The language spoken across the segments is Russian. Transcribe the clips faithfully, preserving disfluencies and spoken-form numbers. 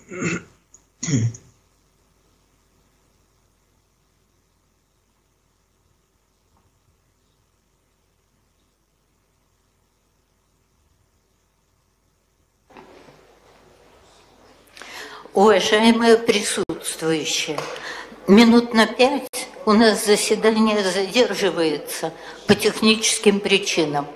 Уважаемые присутствующие, минут на пять у нас заседание задерживается по техническим причинам.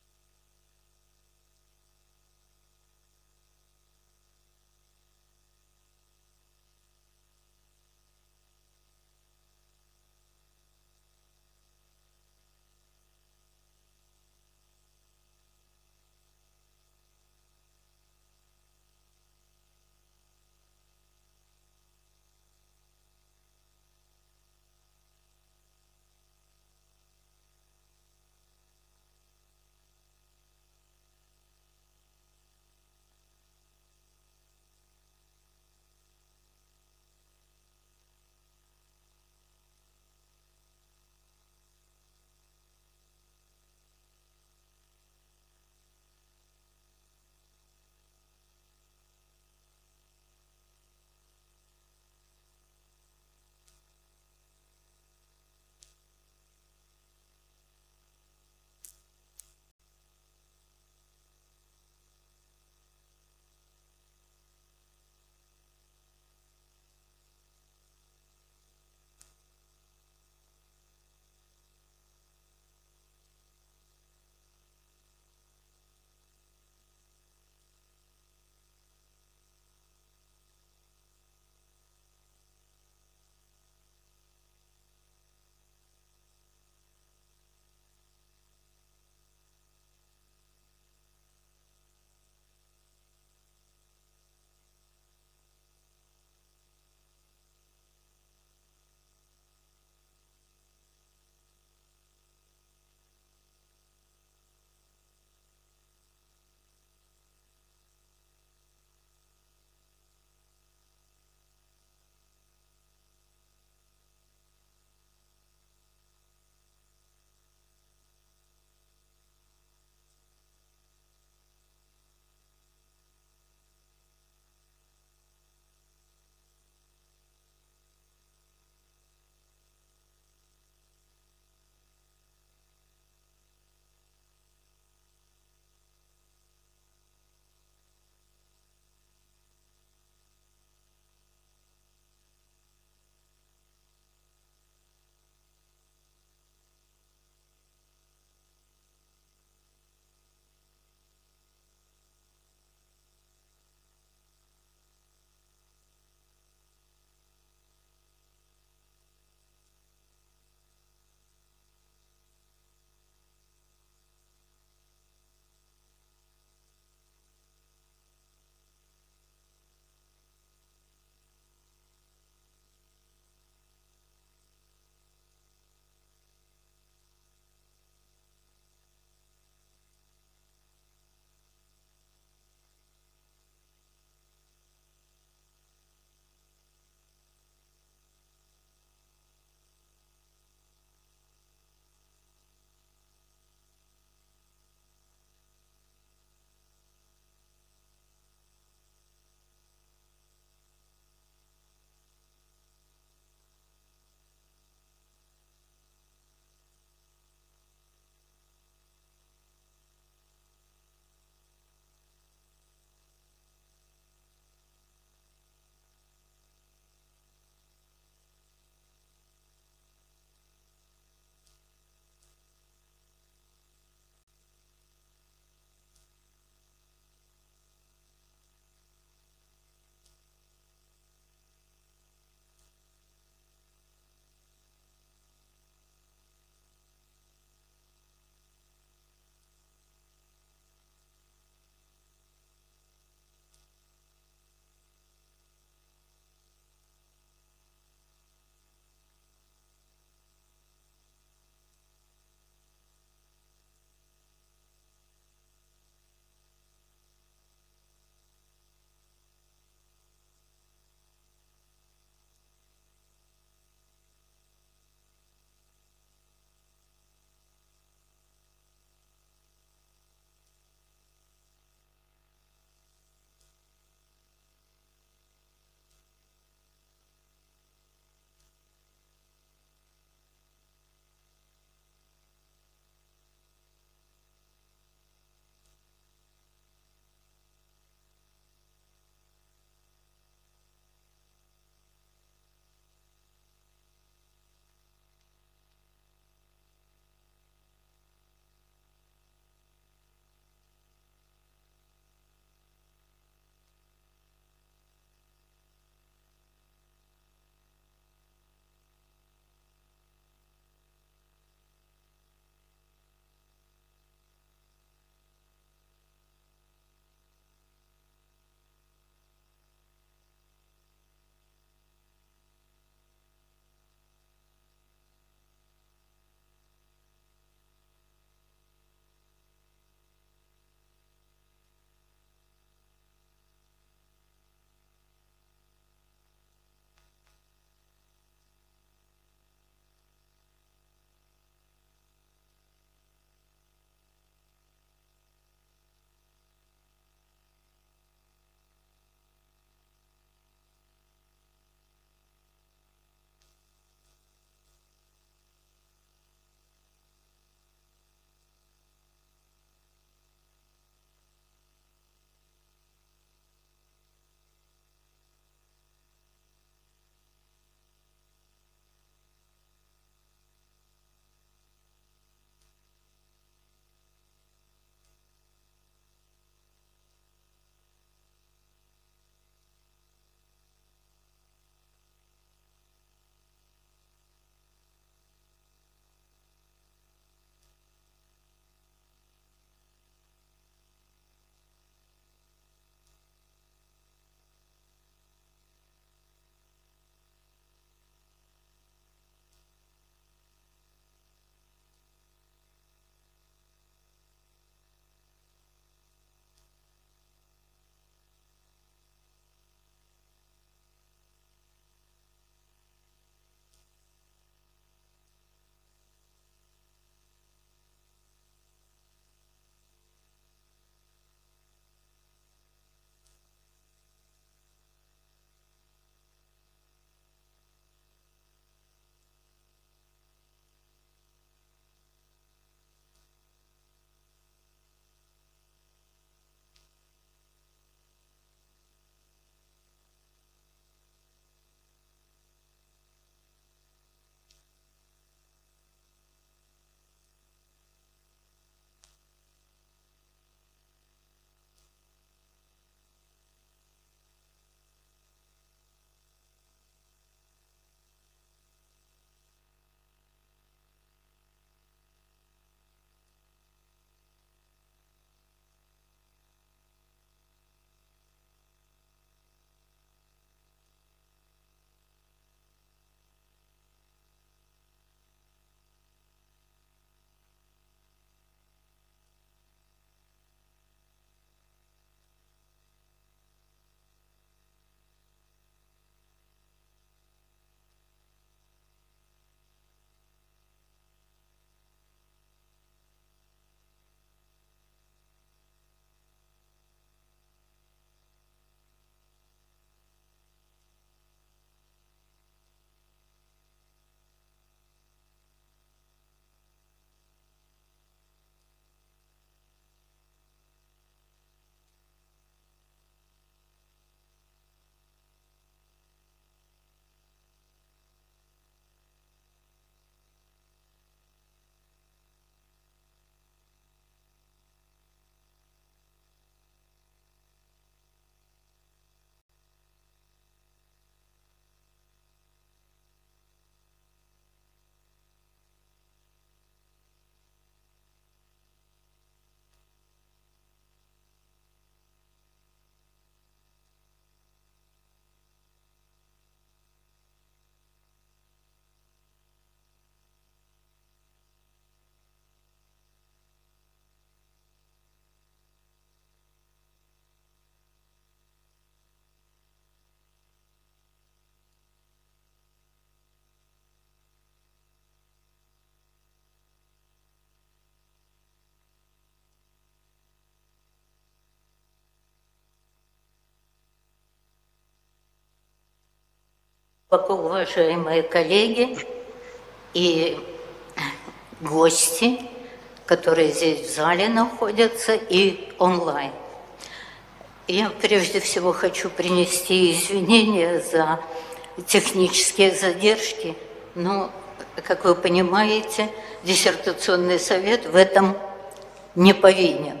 Глубоко уважаемые коллеги и гости, которые здесь в зале находятся, и онлайн. Я прежде всего хочу принести извинения за технические задержки, но, как вы понимаете, диссертационный совет в этом не повинен.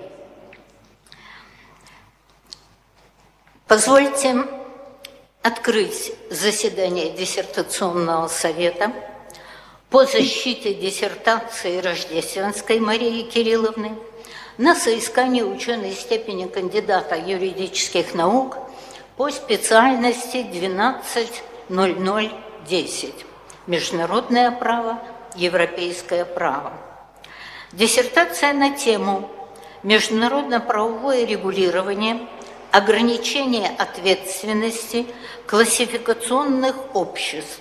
Позвольте открыть заседание диссертационного совета по защите диссертации Рождественской Марии Кирилловны на соискание ученой степени кандидата юридических наук по специальности двенадцать ноль ноль десять «Международное право, европейское право». Диссертация на тему «Международно-правовое регулирование, ограничение ответственности классификационных обществ».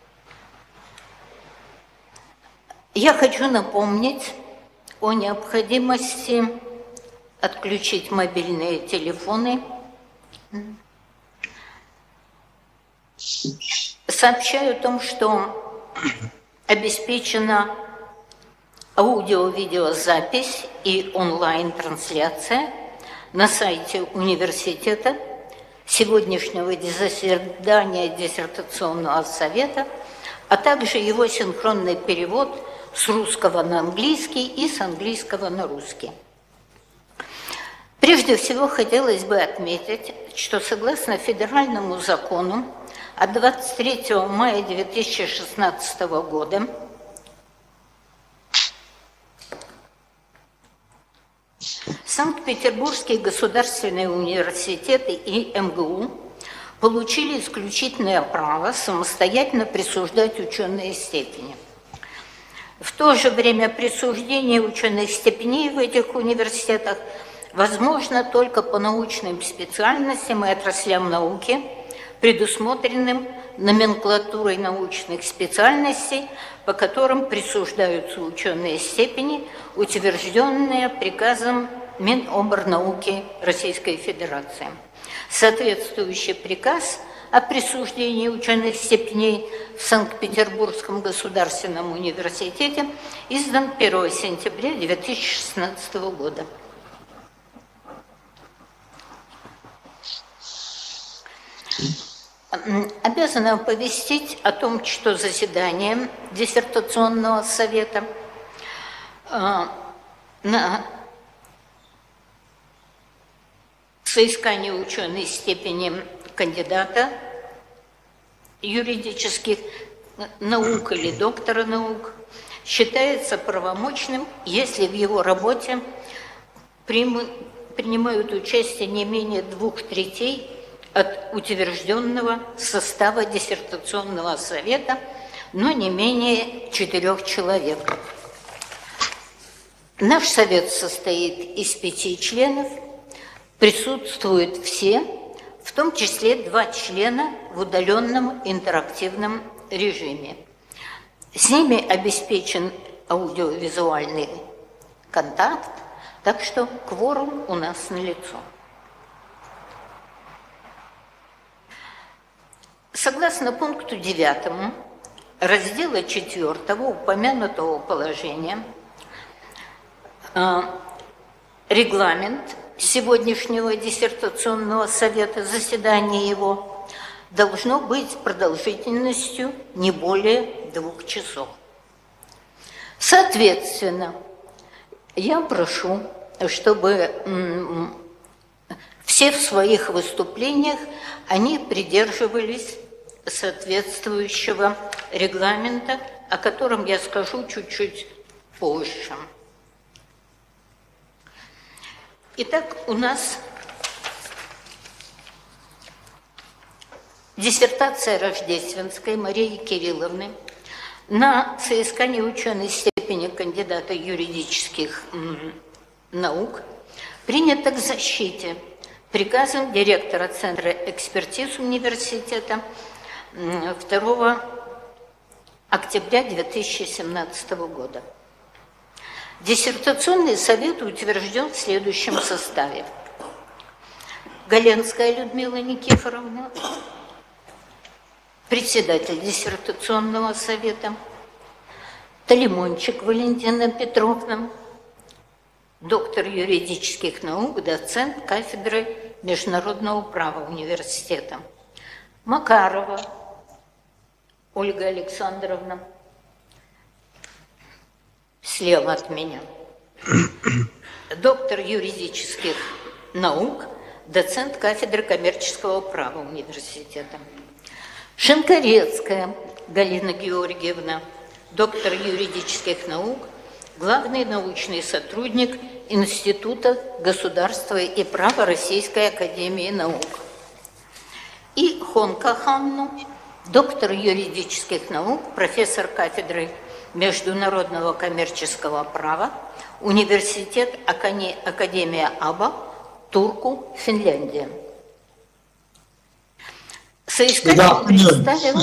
Я хочу напомнить о необходимости отключить мобильные телефоны. Сообщаю о том, что обеспечена аудио-видеозапись и онлайн-трансляция на сайте университета сегодняшнего заседания диссертационного совета, а также его синхронный перевод с русского на английский и с английского на русский. Прежде всего, хотелось бы отметить, что согласно федеральному закону от двадцать третьего мая две тысячи шестнадцатого года Санкт-Петербургский государственный университет и эм гэ у получили исключительное право самостоятельно присуждать ученые степени. В то же время присуждение ученых степеней в этих университетах возможно только по научным специальностям и отраслям науки, предусмотренным номенклатурой научных специальностей, по которым присуждаются ученые степени, утвержденные приказом Миноборнауки Российской Федерации. Соответствующий приказ о присуждении ученых степеней в Санкт-Петербургском государственном университете издан первого сентября две тысячи шестнадцатого года. Обязана оповестить о том, что заседание диссертационного совета на соискание ученой степени кандидата юридических наук или доктора наук считается правомочным, если в его работе принимают участие не менее двух третей от утвержденного состава диссертационного совета, но не менее четырех человек. Наш совет состоит из пяти членов, присутствуют все, в том числе два члена в удаленном интерактивном режиме. С ними обеспечен аудиовизуальный контакт, так что кворум у нас налицо. Согласно пункту девятому раздела четвертого упомянутого положения, регламент сегодняшнего диссертационного совета, заседание его, должно быть продолжительностью не более двух часов. Соответственно, я прошу, чтобы все в своих выступлениях они придерживались соответствующего регламента, о котором я скажу чуть-чуть позже. Итак, у нас диссертация Рождественской Марии Кирилловны на соискание ученой степени кандидата юридических наук принята к защите приказом директора Центра экспертиз университета второго октября две тысячи семнадцатого года. Диссертационный совет утвержден в следующем составе. Галенская Людмила Никифоровна, председатель диссертационного совета, Талимончик Валентина Петровна, доктор юридических наук, доцент кафедры международного права университета, Макарова Ольга Александровна, слева от меня, доктор юридических наук, доцент кафедры коммерческого права университета, Шинкарецкая Галина Георгиевна, доктор юридических наук, главный научный сотрудник Института государства и права Российской академии наук. И Хонка Ханну, доктор юридических наук, профессор кафедры международного коммерческого права, университет Академия Аба, Турку, Финляндия. Соискатель представил,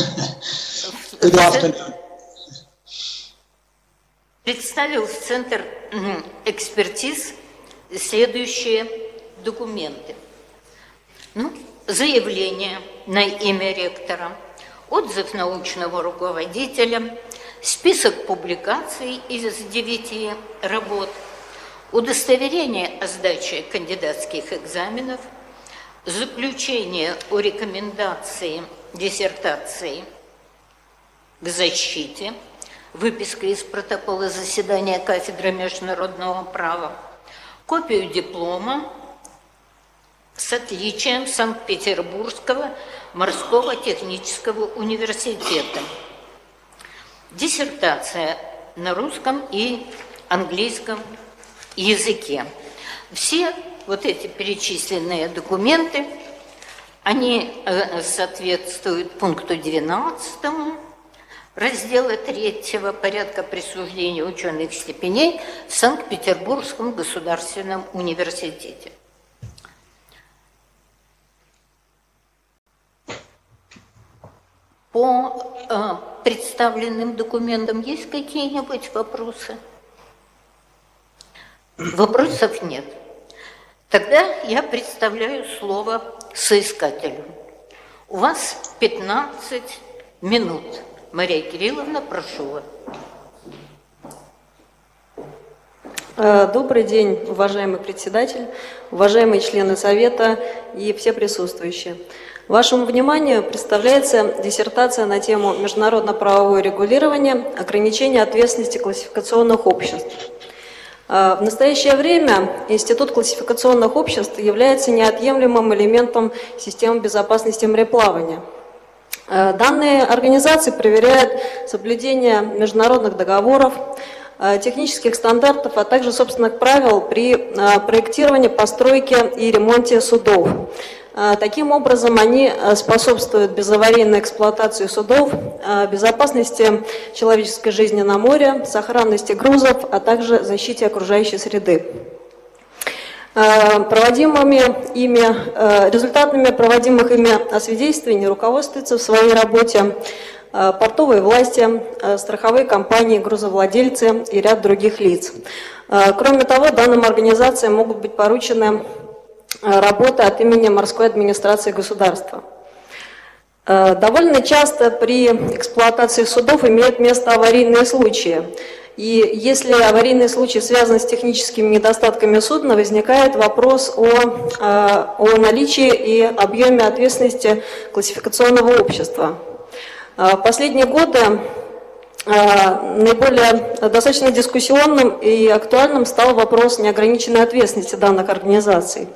представил в Центр экспертиз следующие документы. Ну, заявление на имя ректора, отзыв научного руководителя, список публикаций из девяти работ, удостоверение о сдаче кандидатских экзаменов, заключение о рекомендации диссертации к защите, выписка из протокола заседания кафедры международного права, копию диплома с отличием Санкт-Петербургского морского технического университета, диссертация на русском и английском языке. Все вот эти перечисленные документы, они соответствуют пункту двенадцатому раздела третьего порядка присуждения ученых степеней в Санкт-Петербургском государственном университете. По э, представленным документам есть какие-нибудь вопросы? Вопросов нет. Тогда я представляю слово соискателю. У вас пятнадцать минут. Мария Кирилловна, прошу вас. Добрый день, уважаемый председатель, уважаемые члены Совета и все присутствующие. Вашему вниманию представляется диссертация на тему «Международно-правовое регулирование, ограничение ответственности классификационных обществ». В настоящее время Институт классификационных обществ является неотъемлемым элементом системы безопасности мореплавания. Данные организации проверяют соблюдение международных договоров, технических стандартов, а также собственных правил при проектировании, постройке и ремонте судов. Таким образом, они способствуют безаварийной эксплуатации судов, безопасности человеческой жизни на море, сохранности грузов, а также защите окружающей среды. Проводимыми ими, результатами проводимых ими освидетельствований руководствуются в своей работе портовые власти, страховые компании, грузовладельцы и ряд других лиц. Кроме того, данным организациям могут быть поручены работы от имени морской администрации государства. Довольно часто при эксплуатации судов имеют место аварийные случаи. И если аварийный случай связан с техническими недостатками судна, возникает вопрос о, о наличии и объеме ответственности классификационного общества. В последние годы наиболее достаточно дискуссионным и актуальным стал вопрос неограниченной ответственности данных организаций.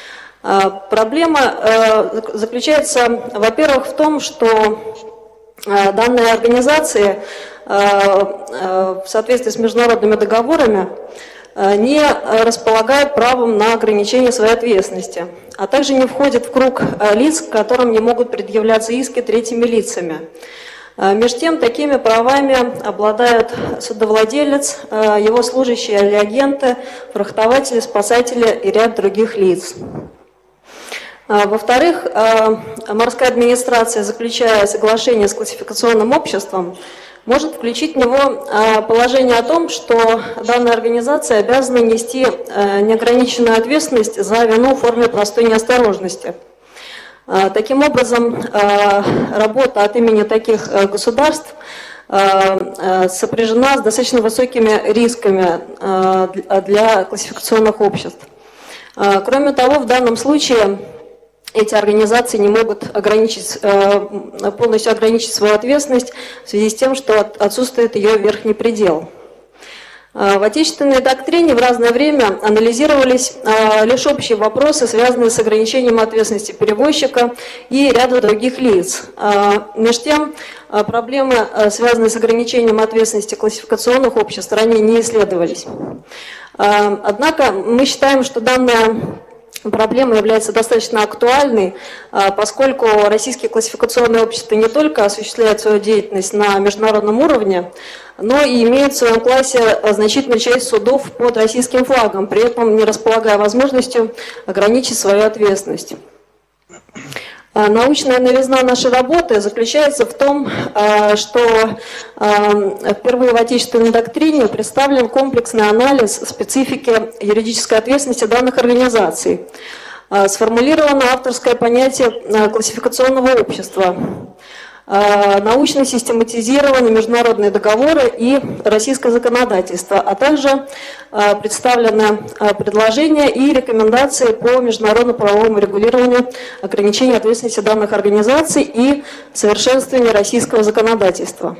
Проблема заключается, во-первых, в том, что данные организации в соответствии с международными договорами не располагают правом на ограничение своей ответственности, а также не входят в круг лиц, к которым не могут предъявляться иски третьими лицами. Между тем, такими правами обладают судовладелец, его служащие или агенты, фрахтователи, спасатели и ряд других лиц. Во-вторых, морская администрация, заключая соглашение с классификационным обществом, может включить в него положение о том, что данная организация обязана нести неограниченную ответственность за вину в форме простой неосторожности. Таким образом, работа от имени таких государств сопряжена с достаточно высокими рисками для классификационных обществ. Кроме того, в данном случае эти организации не могут ограничить, полностью ограничить свою ответственность в связи с тем, что отсутствует ее верхний предел. В отечественной доктрине в разное время анализировались лишь общие вопросы, связанные с ограничением ответственности перевозчика и ряда других лиц. Между тем, проблемы, связанные с ограничением ответственности классификационных обществ, ранее не исследовались. Однако мы считаем, что данная проблема является достаточно актуальной, поскольку российские классификационные общества не только осуществляют свою деятельность на международном уровне, но и имеют в своем классе значительную часть судов под российским флагом, при этом не располагая возможностью ограничить свою ответственность. Научная новизна нашей работы заключается в том, что впервые в отечественной доктрине представлен комплексный анализ специфики юридической ответственности данных организаций. Сформулировано авторское понятие классификационного общества. Научно систематизированы международные договоры и российское законодательство, а также представлены предложения и рекомендации по международно-правовому регулированию ограничения ответственности данных организаций и совершенствованию российского законодательства.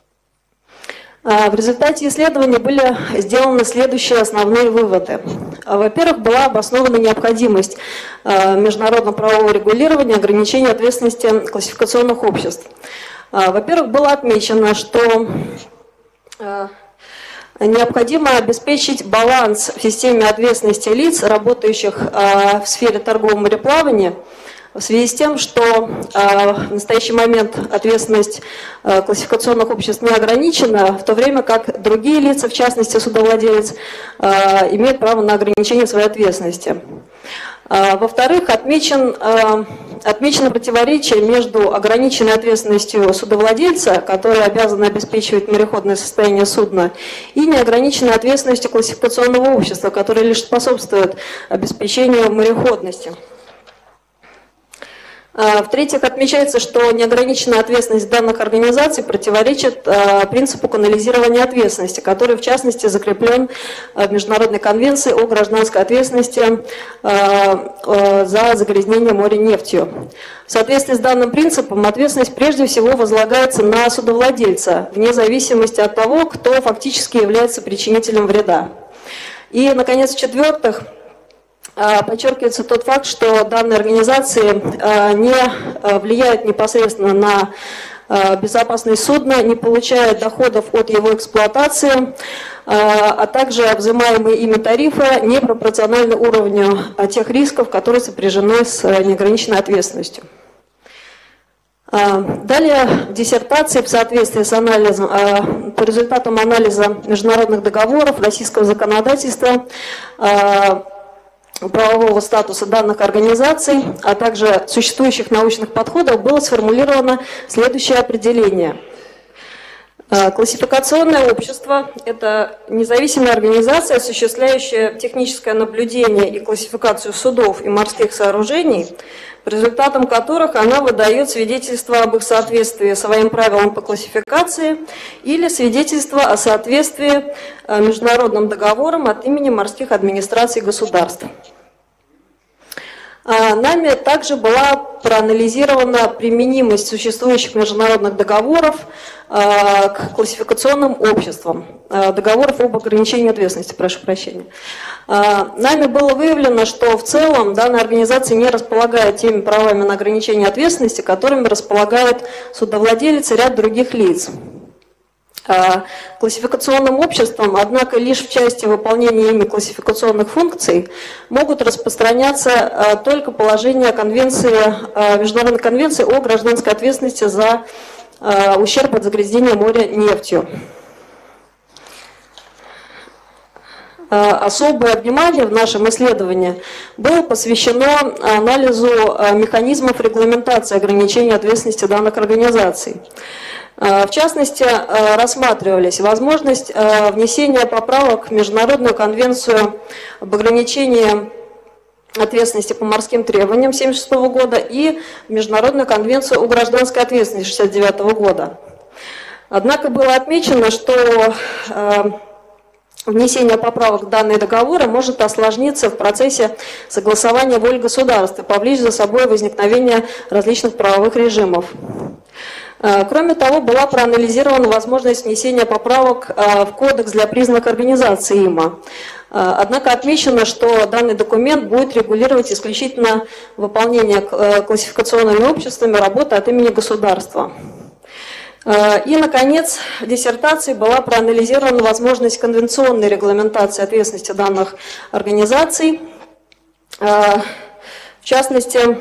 В результате исследования были сделаны следующие основные выводы. Во-первых, была обоснована необходимость международно-правового регулирования ограничения ответственности классификационных обществ. Во-первых, было отмечено, что необходимо обеспечить баланс в системе ответственности лиц, работающих в сфере торгового мореплавания, в связи с тем, что э, в настоящий момент ответственность э, классификационных обществ не ограничена, в то время как другие лица, в частности судовладелец, э, имеют право на ограничение своей ответственности. Э, во-вторых, отмечен, э, отмечено противоречие между ограниченной ответственностью судовладельца, который обязан обеспечивать мореходное состояние судна, и неограниченной ответственностью классификационного общества, которое лишь способствует обеспечению мореходности. В-третьих, отмечается, что неограниченная ответственность данных организаций противоречит принципу канализирования ответственности, который, в частности, закреплен в Международной конвенции о гражданской ответственности за загрязнение моря нефтью. В соответствии с данным принципом, ответственность прежде всего возлагается на судовладельца, вне зависимости от того, кто фактически является причинителем вреда. И, наконец, в-четвертых, подчеркивается тот факт, что данные организации не влияют непосредственно на безопасность судна, не получают доходов от его эксплуатации, а также взимаемые ими тарифы не пропорциональны уровню тех рисков, которые сопряжены с неограниченной ответственностью. Далее в диссертации в соответствии с анализом, по результатам анализа международных договоров, российского законодательства, правового статуса данных организаций, а также существующих научных подходов, было сформулировано следующее определение. Классификационное общество – это независимая организация, осуществляющая техническое наблюдение и классификацию судов и морских сооружений, по результатам которых она выдает свидетельство об их соответствии своим правилам по классификации или свидетельство о соответствии международным договорам от имени морских администраций государств. Нами также была проанализирована применимость существующих международных договоров к классификационным обществам, договоров об ограничении ответственности, прошу прощения. Нами было выявлено, что в целом данная организация не располагает теми правами на ограничение ответственности, которыми располагают судовладелец и ряд других лиц. Классификационным обществам, однако, лишь в части выполнения ими классификационных функций могут распространяться только положения конвенции, Международной конвенции о гражданской ответственности за ущерб от загрязнения моря нефтью. Особое внимание в нашем исследовании было посвящено анализу механизмов регламентации ограничения ответственности данных организаций. В частности, рассматривались возможность внесения поправок в Международную конвенцию об ограничении ответственности по морским требованиям тысяча девятьсот семьдесят шестого года и Международную конвенцию о гражданской ответственности тысяча девятьсот шестьдесят девятого года. Однако было отмечено, что э, внесение поправок в данные договоры может осложниться в процессе согласования воль государств и повлечь за собой возникновение различных правовых режимов. Кроме того, была проанализирована возможность внесения поправок в Кодекс для признанных организаций ай эм о. Однако отмечено, что данный документ будет регулировать исключительно выполнение классификационными обществами работы от имени государства. И, наконец, в диссертации была проанализирована возможность конвенционной регламентации ответственности данных организаций. В частности,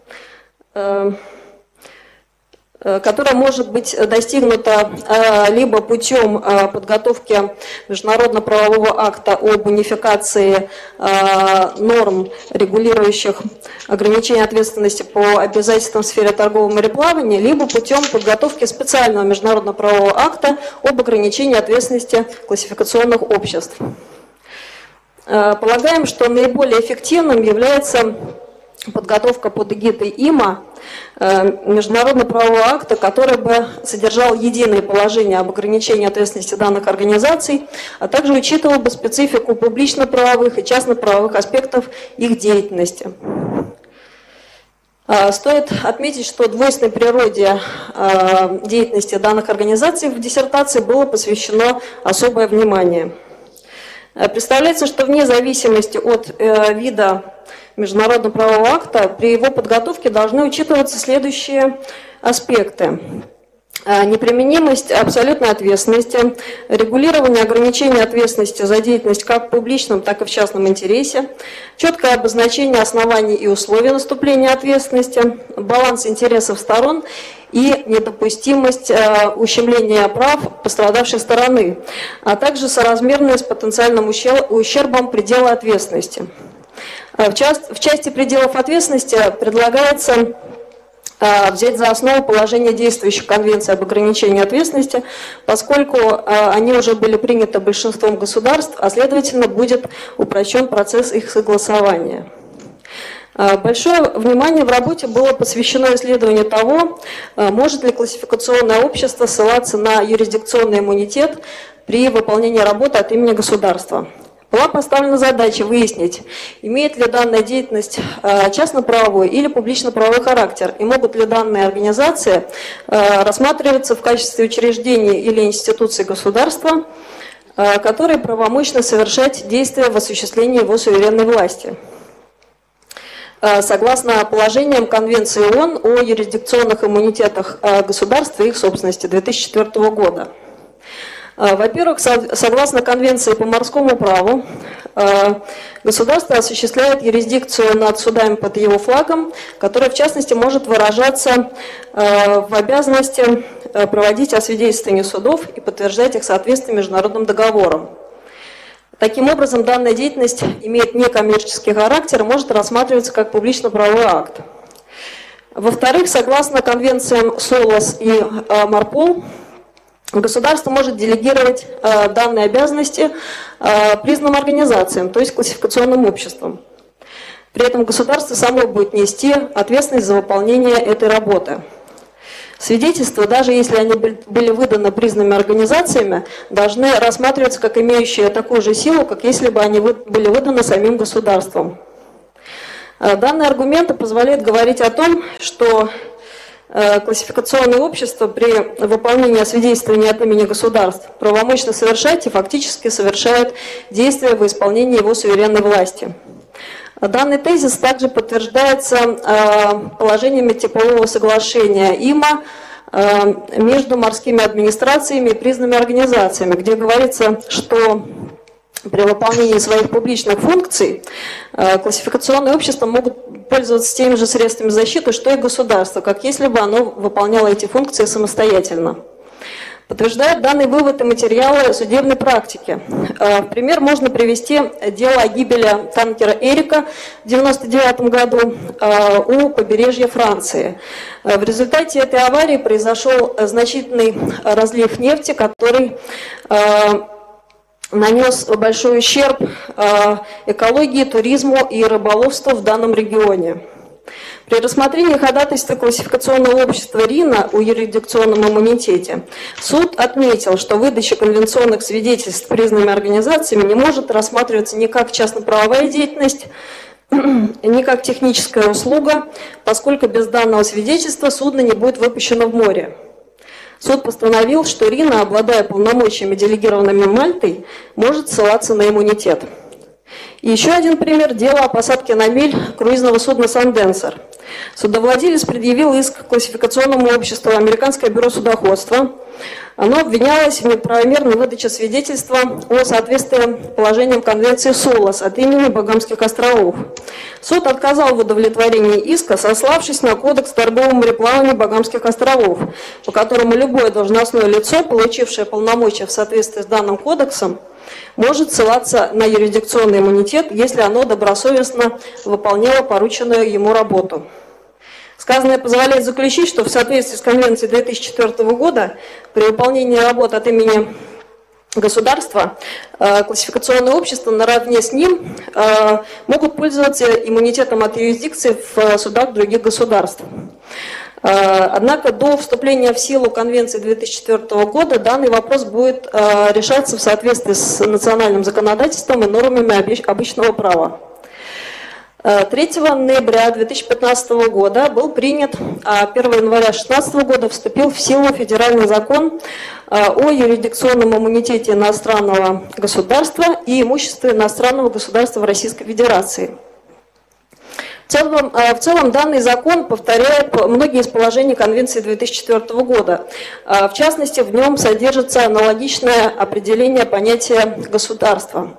которая может быть достигнута либо путем подготовки международно-правового акта об унификации норм, регулирующих ограничение ответственности по обязательствам в сфере торгового мореплавания, либо путем подготовки специального международно-правового акта об ограничении ответственности классификационных обществ. Полагаем, что наиболее эффективным является подготовка под эгидой ай эм о международно-правового акта, который бы содержал единые положения об ограничении ответственности данных организаций, а также учитывал бы специфику публично-правовых и частно-правовых аспектов их деятельности. Стоит отметить, что двойственной природе деятельности данных организаций в диссертации было посвящено особое внимание. Представляется, что вне зависимости от вида международного правового акта при его подготовке должны учитываться следующие аспекты. Неприменимость абсолютной ответственности, регулирование ограничения ответственности за деятельность как в публичном, так и в частном интересе, четкое обозначение оснований и условий наступления ответственности, баланс интересов сторон и недопустимость ущемления прав пострадавшей стороны, а также соразмерность с потенциальным ущербом предела ответственности. В части пределов ответственности предлагается взять за основу положение действующих конвенций об ограничении ответственности, поскольку они уже были приняты большинством государств, а следовательно будет упрощен процесс их согласования. Большое внимание в работе было посвящено исследованию того, может ли классификационное общество ссылаться на юрисдикционный иммунитет при выполнении работы от имени государства. Была поставлена задача выяснить, имеет ли данная деятельность частно-правовой или публично-правовой характер, и могут ли данные организации рассматриваться в качестве учреждений или институций государства, которые правомочны совершать действия в осуществлении его суверенной власти. Согласно положениям Конвенции ООН о юрисдикционных иммунитетах государств и их собственности две тысячи четвёртого года. Во-первых, согласно Конвенции по морскому праву, государство осуществляет юрисдикцию над судами под его флагом, которая, в частности, может выражаться в обязанности проводить освидетельствование судов и подтверждать их соответствие международным договорам. Таким образом, данная деятельность имеет некоммерческий характер и может рассматриваться как публично-правовой акт. Во-вторых, согласно конвенциям СОЛАС и МАРПОЛ, государство может делегировать э, данные обязанности э, признанным организациям, то есть классификационным обществам. При этом государство само будет нести ответственность за выполнение этой работы. Свидетельства, даже если они были выданы признанными организациями, должны рассматриваться как имеющие такую же силу, как если бы они были выданы самим государством. Данные аргументы позволяют говорить о том, что классификационное общество при выполнении освидетельствования от имени государств правомочно совершать и фактически совершает действия во исполнении его суверенной власти. Данный тезис также подтверждается положениями типового соглашения ай эм о между морскими администрациями и признанными организациями, где говорится, что при выполнении своих публичных функций классификационные общества могут пользоваться теми же средствами защиты, что и государство, как если бы оно выполняло эти функции самостоятельно. Подтверждают данный вывод и материалы судебной практики. В пример можно привести дело о гибели танкера «Эрика» в девяносто девятом году у побережья Франции. В результате этой аварии произошел значительный разлив нефти, который нанес большой ущерб экологии, туризму и рыболовству в данном регионе. При рассмотрении ходатайства классификационного общества РИНа о юрисдикционном иммунитете суд отметил, что выдача конвенционных свидетельств признанными организациями не может рассматриваться ни как частно-правовая деятельность, ни как техническая услуга, поскольку без данного свидетельства судно не будет выпущено в море. Суд постановил, что РИНа, обладая полномочиями, делегированными Мальтой, может ссылаться на иммунитет. И еще один пример – дело о посадке на мель круизного судна «Санденсер». Судовладелец предъявил иск классификационному обществу «Американское бюро судоходства». Оно обвинялось в неправомерной выдаче свидетельства о соответствии положениям Конвенции СОЛАС от имени Багамских островов. Суд отказал в удовлетворении иска, сославшись на Кодекс торгового мореплавания Багамских островов, по которому любое должностное лицо, получившее полномочия в соответствии с данным кодексом, может ссылаться на юрисдикционный иммунитет, если оно добросовестно выполняло порученную ему работу. Сказанное позволяет заключить, что в соответствии с Конвенцией две тысячи четвёртого года при выполнении работ от имени государства классификационные общества наравне с ним могут пользоваться иммунитетом от юрисдикции в судах других государств. Однако до вступления в силу Конвенции две тысячи четвёртого года данный вопрос будет решаться в соответствии с национальным законодательством и нормами обычного права. третьего ноября две тысячи пятнадцатого года был принят, а первого января две тысячи шестнадцатого года вступил в силу федеральный закон о юрисдикционном иммунитете иностранного государства и имуществе иностранного государства в Российской Федерации. В целом, в целом данный закон повторяет многие из положений Конвенции две тысячи четвёртого года. В частности, в нем содержится аналогичное определение понятия государства.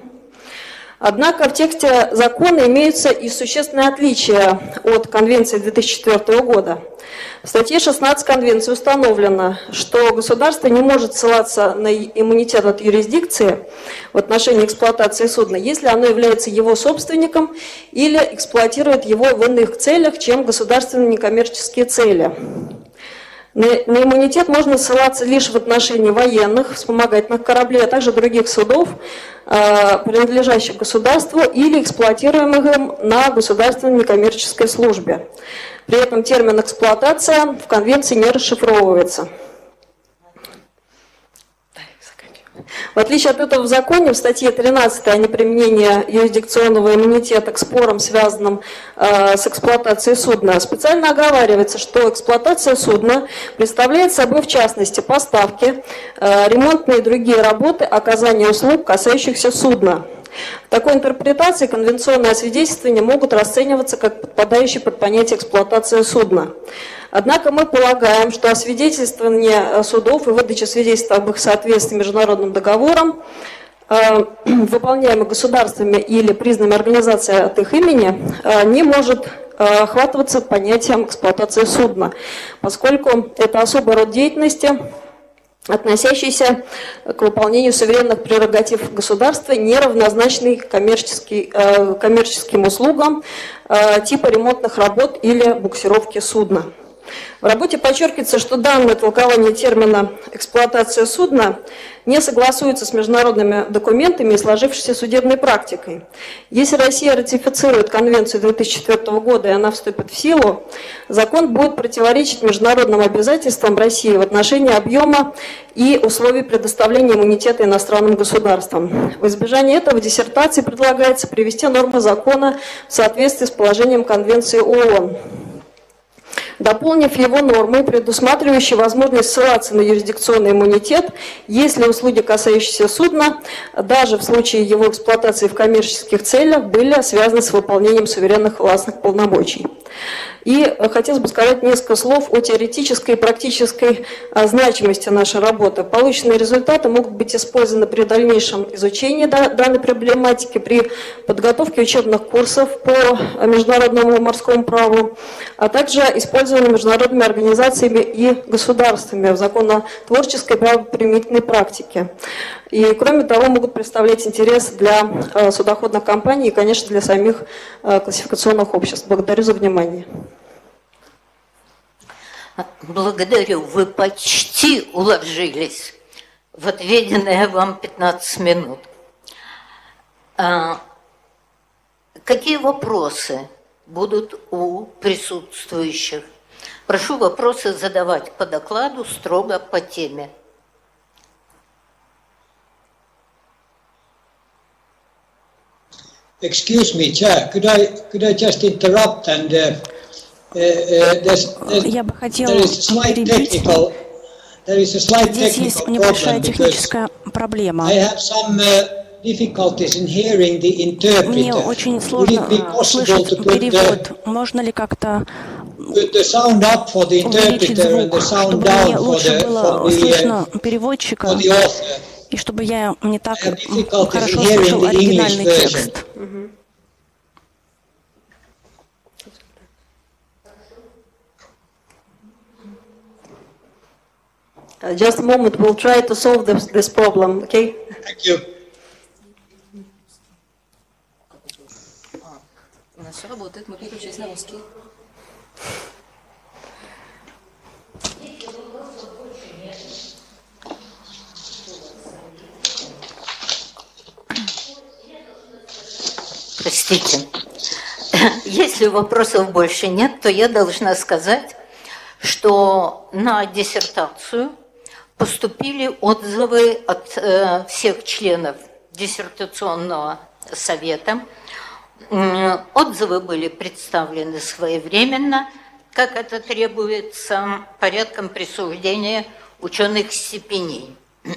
Однако в тексте закона имеются и существенные отличия от Конвенции две тысячи четвёртого года. В статье шестнадцать Конвенции установлено, что государство не может ссылаться на иммунитет от юрисдикции в отношении эксплуатации судна, если оно является его собственником или эксплуатирует его в иных целях, чем государственные некоммерческие цели. На, на иммунитет можно ссылаться лишь в отношении военных, вспомогательных кораблей, а также других судов, э, принадлежащих государству или эксплуатируемых им на государственной некоммерческой службе. При этом термин «эксплуатация» в Конвенции не расшифровывается. В отличие от этого в законе, в статье тринадцатой о неприменении юрисдикционного иммунитета к спорам, связанным э, с эксплуатацией судна, специально оговаривается, что эксплуатация судна представляет собой в частности поставки, э, ремонтные и другие работы, оказание услуг, касающихся судна. В такой интерпретации конвенционные освидетельствования могут расцениваться как подпадающие под понятие эксплуатация судна. Однако мы полагаем, что освидетельствование судов и выдача свидетельств об их соответствии международным договорам, выполняемых государствами или признанными организацией от их имени, не может охватываться понятием эксплуатации судна, поскольку это особый род деятельности, относящийся к выполнению суверенных прерогатив государства, неравнозначный коммерческим, коммерческим услугам типа ремонтных работ или буксировки судна. В работе подчеркивается, что данное толкование термина «эксплуатация судна» не согласуется с международными документами и сложившейся судебной практикой. Если Россия ратифицирует Конвенцию две тысячи четвёртого года и она вступит в силу, закон будет противоречить международным обязательствам России в отношении объема и условий предоставления иммунитета иностранным государствам. В избежание этого в диссертации предлагается привести нормы закона в соответствии с положением Конвенции ООН, дополнив его нормой, предусматривающей возможность ссылаться на юрисдикционный иммунитет, если услуги, касающиеся судна, даже в случае его эксплуатации в коммерческих целях, были связаны с выполнением суверенных властных полномочий. И хотелось бы сказать несколько слов о теоретической и практической значимости нашей работы. Полученные результаты могут быть использованы при дальнейшем изучении данной проблематики, при подготовке учебных курсов по международному морскому праву, а также использованы международными организациями и государствами в законотворческой и правоприменительной практике. И, кроме того, могут представлять интерес для судоходных компаний и, конечно, для самих классификационных обществ. Благодарю за внимание. Благодарю. Вы почти уложились в отведенные вам пятнадцать минут. Какие вопросы будут у присутствующих? Прошу вопросы задавать по докладу строго по теме. Excuse me, Chair. Could I could I just interrupt and uh, uh, uh, there's, there's, Я бы хотела there is a slight перебить. technical there is a slight Здесь есть technical небольшая problem because техническая проблема. I have some uh, difficulties in hearing the Мне interpreter. очень Would сложно it be possible слышать to put the, перевод. Можно ли как-то put the sound up for the увеличить interpreter and звук, the sound чтобы down мне for лучше the было for the, слышно uh, переводчика, for the author? и чтобы я не так I have difficulties хорошо in hearing слышал the оригинальный English текст. Uh, just a moment, we'll try to solve this, this problem, okay? Thank you. У нас все работает, мы переключились на русский. Простите. Если вопросов больше нет, то я должна сказать, что на диссертацию поступили отзывы от э, всех членов диссертационного совета. Отзывы были представлены своевременно, как это требуется порядком присуждения ученых степеней.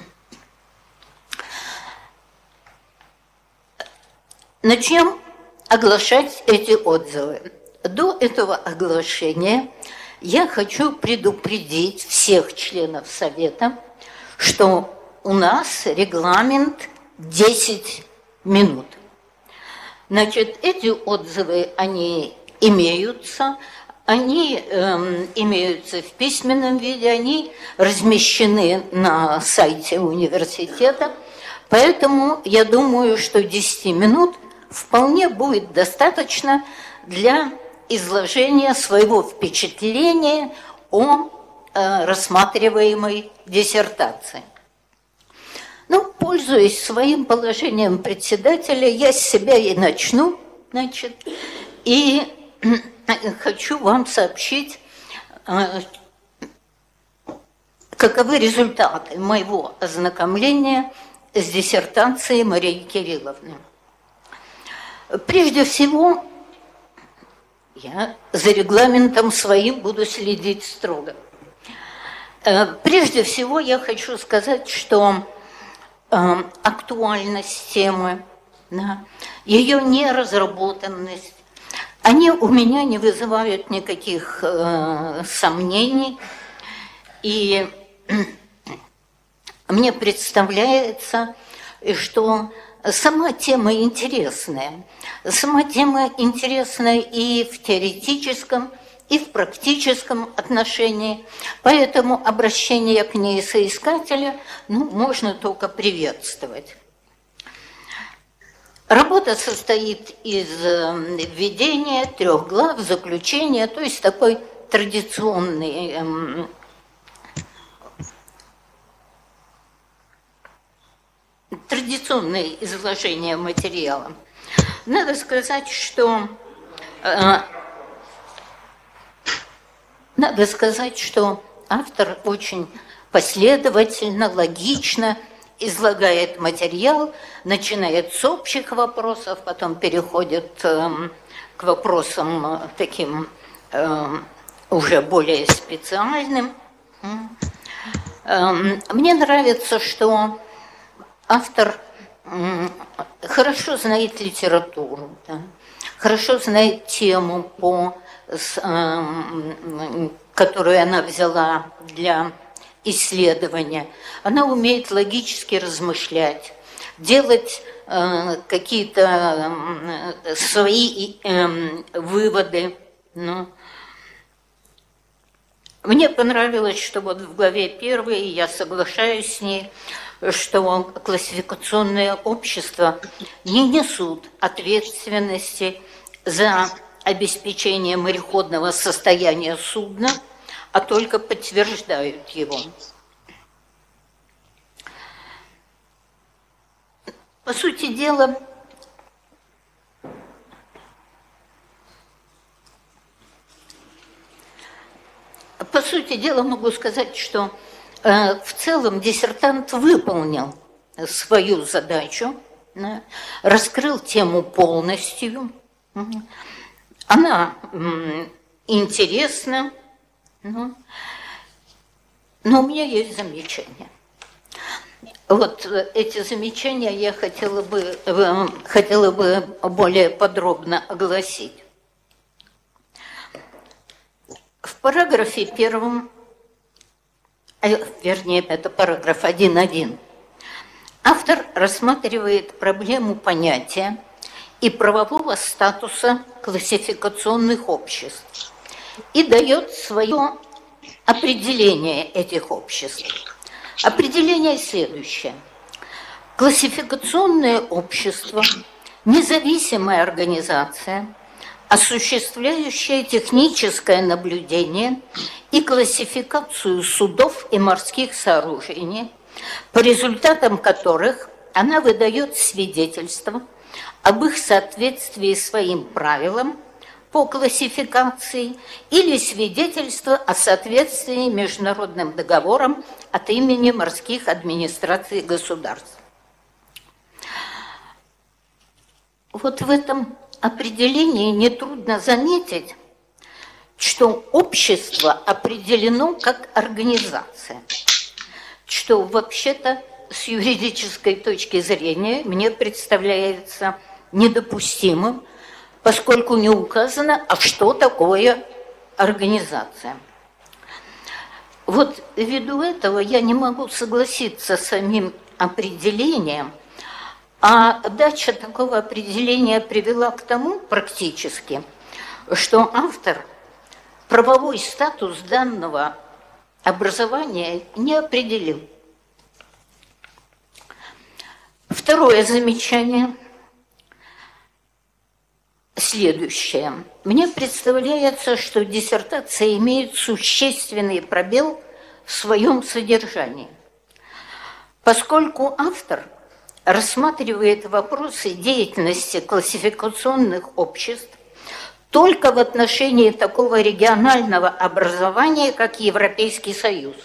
Начнем оглашать эти отзывы. До этого оглашения я хочу предупредить всех членов совета, что у нас регламент десять минут. Значит, эти отзывы, они имеются, они э, имеются в письменном виде, они размещены на сайте университета, поэтому я думаю, что десять минут вполне будет достаточно для изложения своего впечатления о э, рассматриваемой диссертации. Ну, пользуясь своим положением председателя, я с себя и начну, значит, и хочу вам сообщить, э, каковы результаты моего ознакомления с диссертацией Марии Кирилловны. Прежде всего, я за регламентом своим буду следить строго. Прежде всего, я хочу сказать, что актуальность темы, да, ее неразработанность, они у меня не вызывают никаких э, сомнений. И мне представляется, что сама тема интересная. Сама тема интересная и в теоретическом, и в практическом отношении. Поэтому обращение к ней соискателя, ну, можно только приветствовать. Работа состоит из введения, трех глав, заключения, то есть такой традиционный традиционное изложение материала. Надо сказать, что э, надо сказать, что автор очень последовательно, логично излагает материал, начинает с общих вопросов, потом переходит э, к вопросам э, таким э, уже более специальным. Э, мне нравится, что автор хорошо знает литературу, да, хорошо знает тему, по, с, э, которую она взяла для исследования. Она умеет логически размышлять, делать э, какие-то э, свои э, выводы. Ну, мне понравилось, что вот в главе первой, я соглашаюсь с ней, что классификационные общества не несут ответственности за обеспечение мореходного состояния судна, а только подтверждают его. По сути дела, по сути дела могу сказать, что э, в целом диссертант выполнил свою задачу, да, раскрыл тему полностью. Она м, интересна, ну, но у меня есть замечания. Вот эти замечания я хотела бы, э, хотела бы более подробно огласить. В параграфе первом, вернее, это параграф один точка один, автор рассматривает проблему понятия и правового статуса классификационных обществ и дает свое определение этих обществ. Определение следующее. Классификационное общество – независимая организация, осуществляющая техническое наблюдение и классификацию судов и морских сооружений, по результатам которых она выдает свидетельства об их соответствии своим правилам по классификации или свидетельство о соответствии международным договорам от имени морских администраций государств. Вот в этом определении нетрудно заметить, что общество определено как организация, что вообще-то с юридической точки зрения мне представляется недопустимым, поскольку не указано, а что такое организация. Вот ввиду этого я не могу согласиться с самим определением, а дача такого определения привела к тому практически, что автор правовой статус данного образования не определил. Второе замечание следующее. Мне представляется, что диссертация имеет существенный пробел в своем содержании, поскольку автор рассматривает вопросы деятельности классификационных обществ только в отношении такого регионального образования, как Европейский Союз.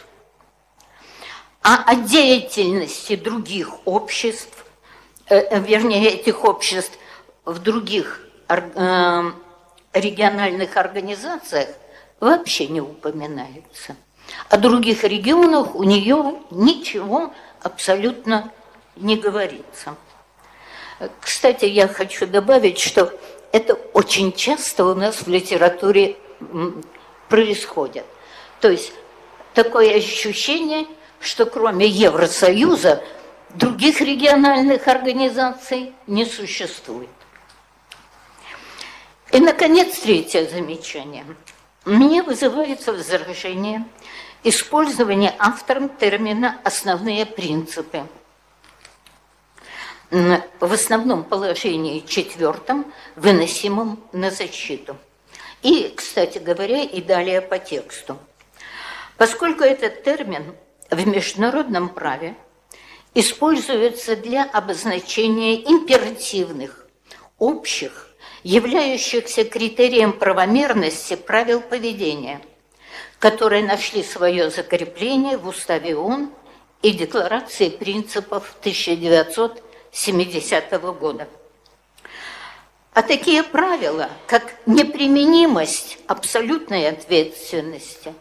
А о деятельности других обществ, э, вернее, этих обществ в других э, региональных организациях вообще не упоминается. О других регионах у нее ничего абсолютно не говорится. Кстати, я хочу добавить, что это очень часто у нас в литературе происходит. То есть такое ощущение, что кроме Евросоюза других региональных организаций не существует. И, наконец, третье замечание. Мне вызывается возражение использование автором термина «основные принципы». В основном положении четвертом, выносимом на защиту. И, кстати говоря, и далее по тексту. Поскольку этот термин в международном праве используется для обозначения императивных, общих, являющихся критерием правомерности правил поведения, которые нашли свое закрепление в Уставе ООН и Декларации принципов тысяча девятьсот семидесятого года. А такие правила, как неприменимость абсолютной ответственности,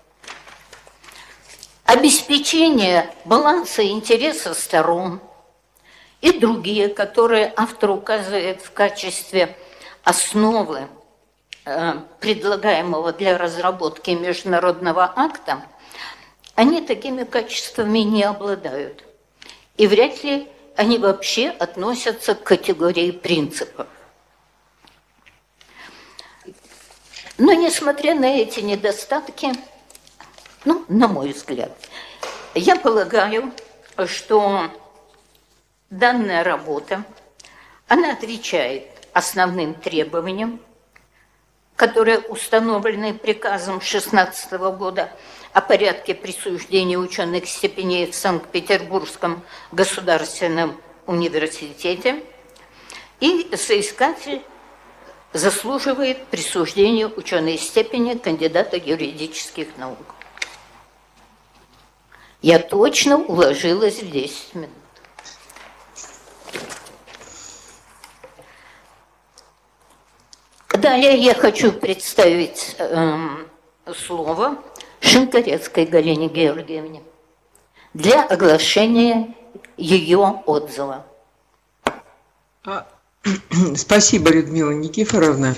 обеспечение баланса интереса сторон и другие, которые автор указывает в качестве основы э, предлагаемого для разработки международного акта, они такими качествами не обладают. И вряд ли они вообще относятся к категории принципов. Но несмотря на эти недостатки, ну, на мой взгляд, я полагаю, что данная работа, она отвечает основным требованиям, которые установлены приказом шестнадцатого года о порядке присуждения ученых степеней в Санкт-Петербургском государственном университете, и соискатель заслуживает присуждения ученой степени кандидата юридических наук. Я точно уложилась в десять минут. Далее я хочу представить э, слово Шинкарецкой Галине Георгиевне для оглашения ее отзыва. Спасибо, Людмила Никифоровна.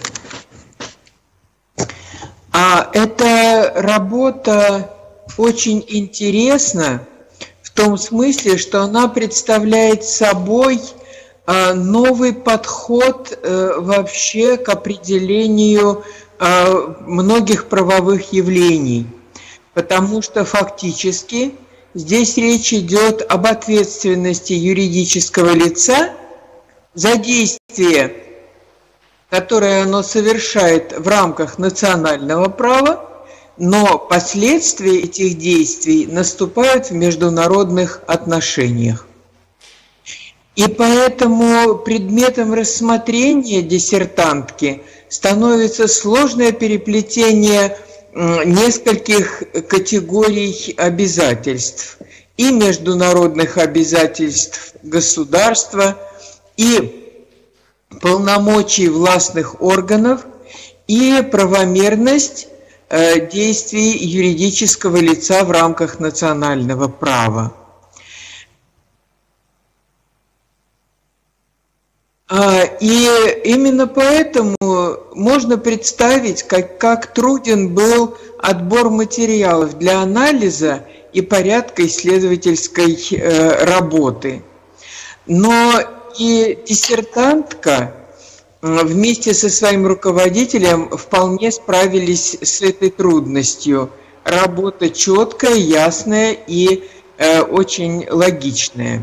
А эта работа очень интересна в том смысле, что она представляет собой новый подход вообще к определению многих правовых явлений, потому что фактически здесь речь идет об ответственности юридического лица за действие, которое оно совершает в рамках национального права, но последствия этих действий наступают в международных отношениях. И поэтому предметом рассмотрения диссертантки становится сложное переплетение нескольких категорий обязательств, и международных обязательств государства, и полномочий властных органов, и правомерность действий юридического лица в рамках национального права. И именно поэтому можно представить, как, как труден был отбор материалов для анализа и порядка исследовательской э, работы. Но и диссертантка э, вместе со своим руководителем вполне справились с этой трудностью. Работа четкая, ясная и э, очень логичная.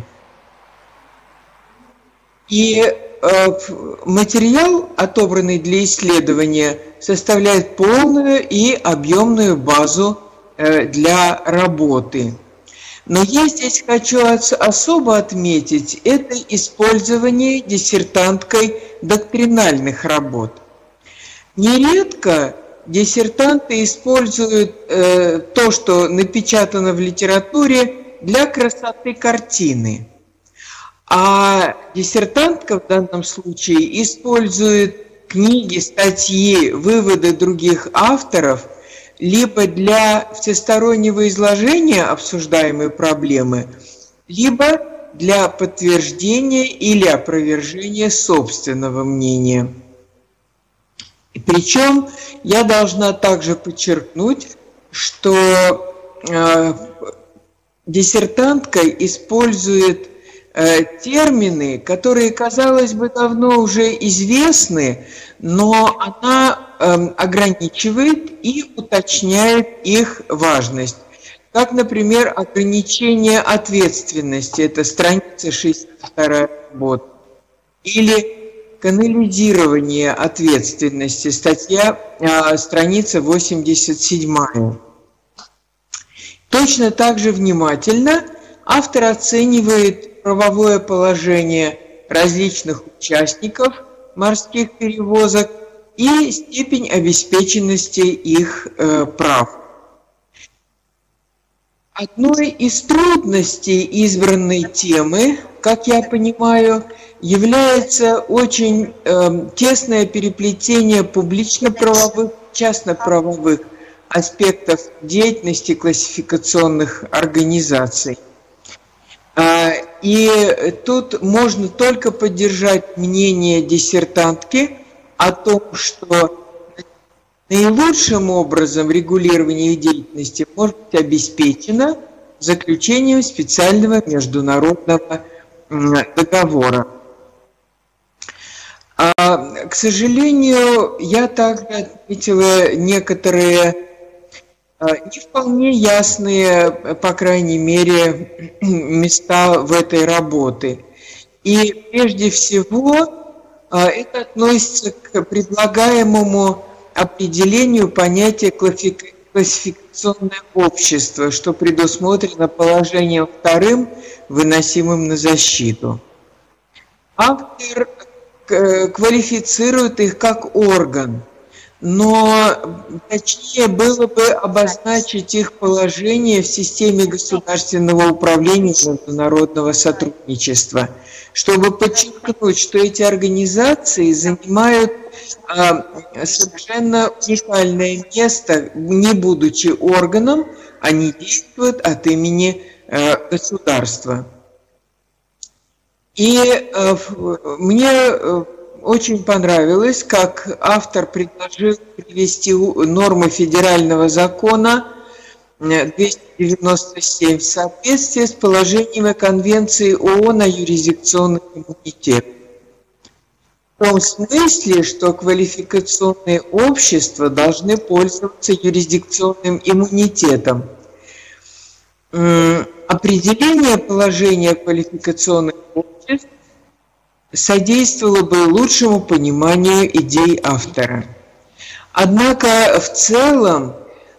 И материал, отобранный для исследования, составляет полную и объемную базу для работы. Но я здесь хочу особо отметить это использование диссертанткой доктринальных работ. Нередко диссертанты используют то, что напечатано в литературе, для красоты картины. А диссертантка в данном случае использует книги, статьи, выводы других авторов либо для всестороннего изложения обсуждаемой проблемы, либо для подтверждения или опровержения собственного мнения. И причем я должна также подчеркнуть, что э, диссертантка использует термины, которые, казалось бы, давно уже известны, но она э, ограничивает и уточняет их важность. Как, например, ограничение ответственности, это страница шестьдесят вторая работа, или канализирование ответственности, статья, э, страница восемьдесят седьмая. Точно так же внимательно автор оценивает правовое положение различных участников морских перевозок и степень обеспеченности их э, прав. Одной из трудностей избранной темы, как я понимаю, является очень э, тесное переплетение публично-правовых, частно-правовых аспектов деятельности классификационных организаций. И тут можно только поддержать мнение диссертантки о том, что наилучшим образом регулирование их деятельности может быть обеспечено заключением специального международного договора. К сожалению, я также отметила некоторые не вполне ясные, по крайней мере, места в этой работе. И прежде всего это относится к предлагаемому определению понятия классификационное общество, что предусмотрено положением вторым, выносимым на защиту. автор квалифицирует их как орган, но точнее было бы обозначить их положение в системе государственного управления и международного сотрудничества, чтобы подчеркнуть, что эти организации занимают а, совершенно уникальное место, не будучи органом, они действуют от имени а, государства. И а, мне очень понравилось, как автор предложил привести нормы федерального закона двести девяносто семь в соответствии с положениями Конвенции ООН о юрисдикционных иммунитетах. В том смысле, что квалификационные общества должны пользоваться юрисдикционным иммунитетом. Определение положения квалификационных обществ содействовало бы лучшему пониманию идей автора. Однако в целом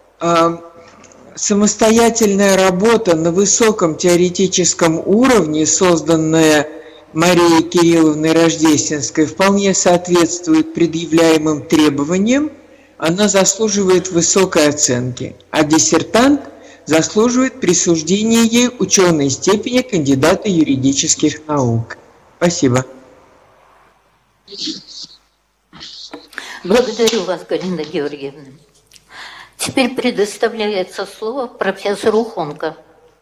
самостоятельная работа на высоком теоретическом уровне, созданная Марией Кирилловной Рождественской, вполне соответствует предъявляемым требованиям, она заслуживает высокой оценки, а диссертант заслуживает присуждения ей ученой степени кандидата юридических наук. Спасибо. Благодарю вас, Галина Георгиевна. Теперь предоставляется слово профессору Хонко.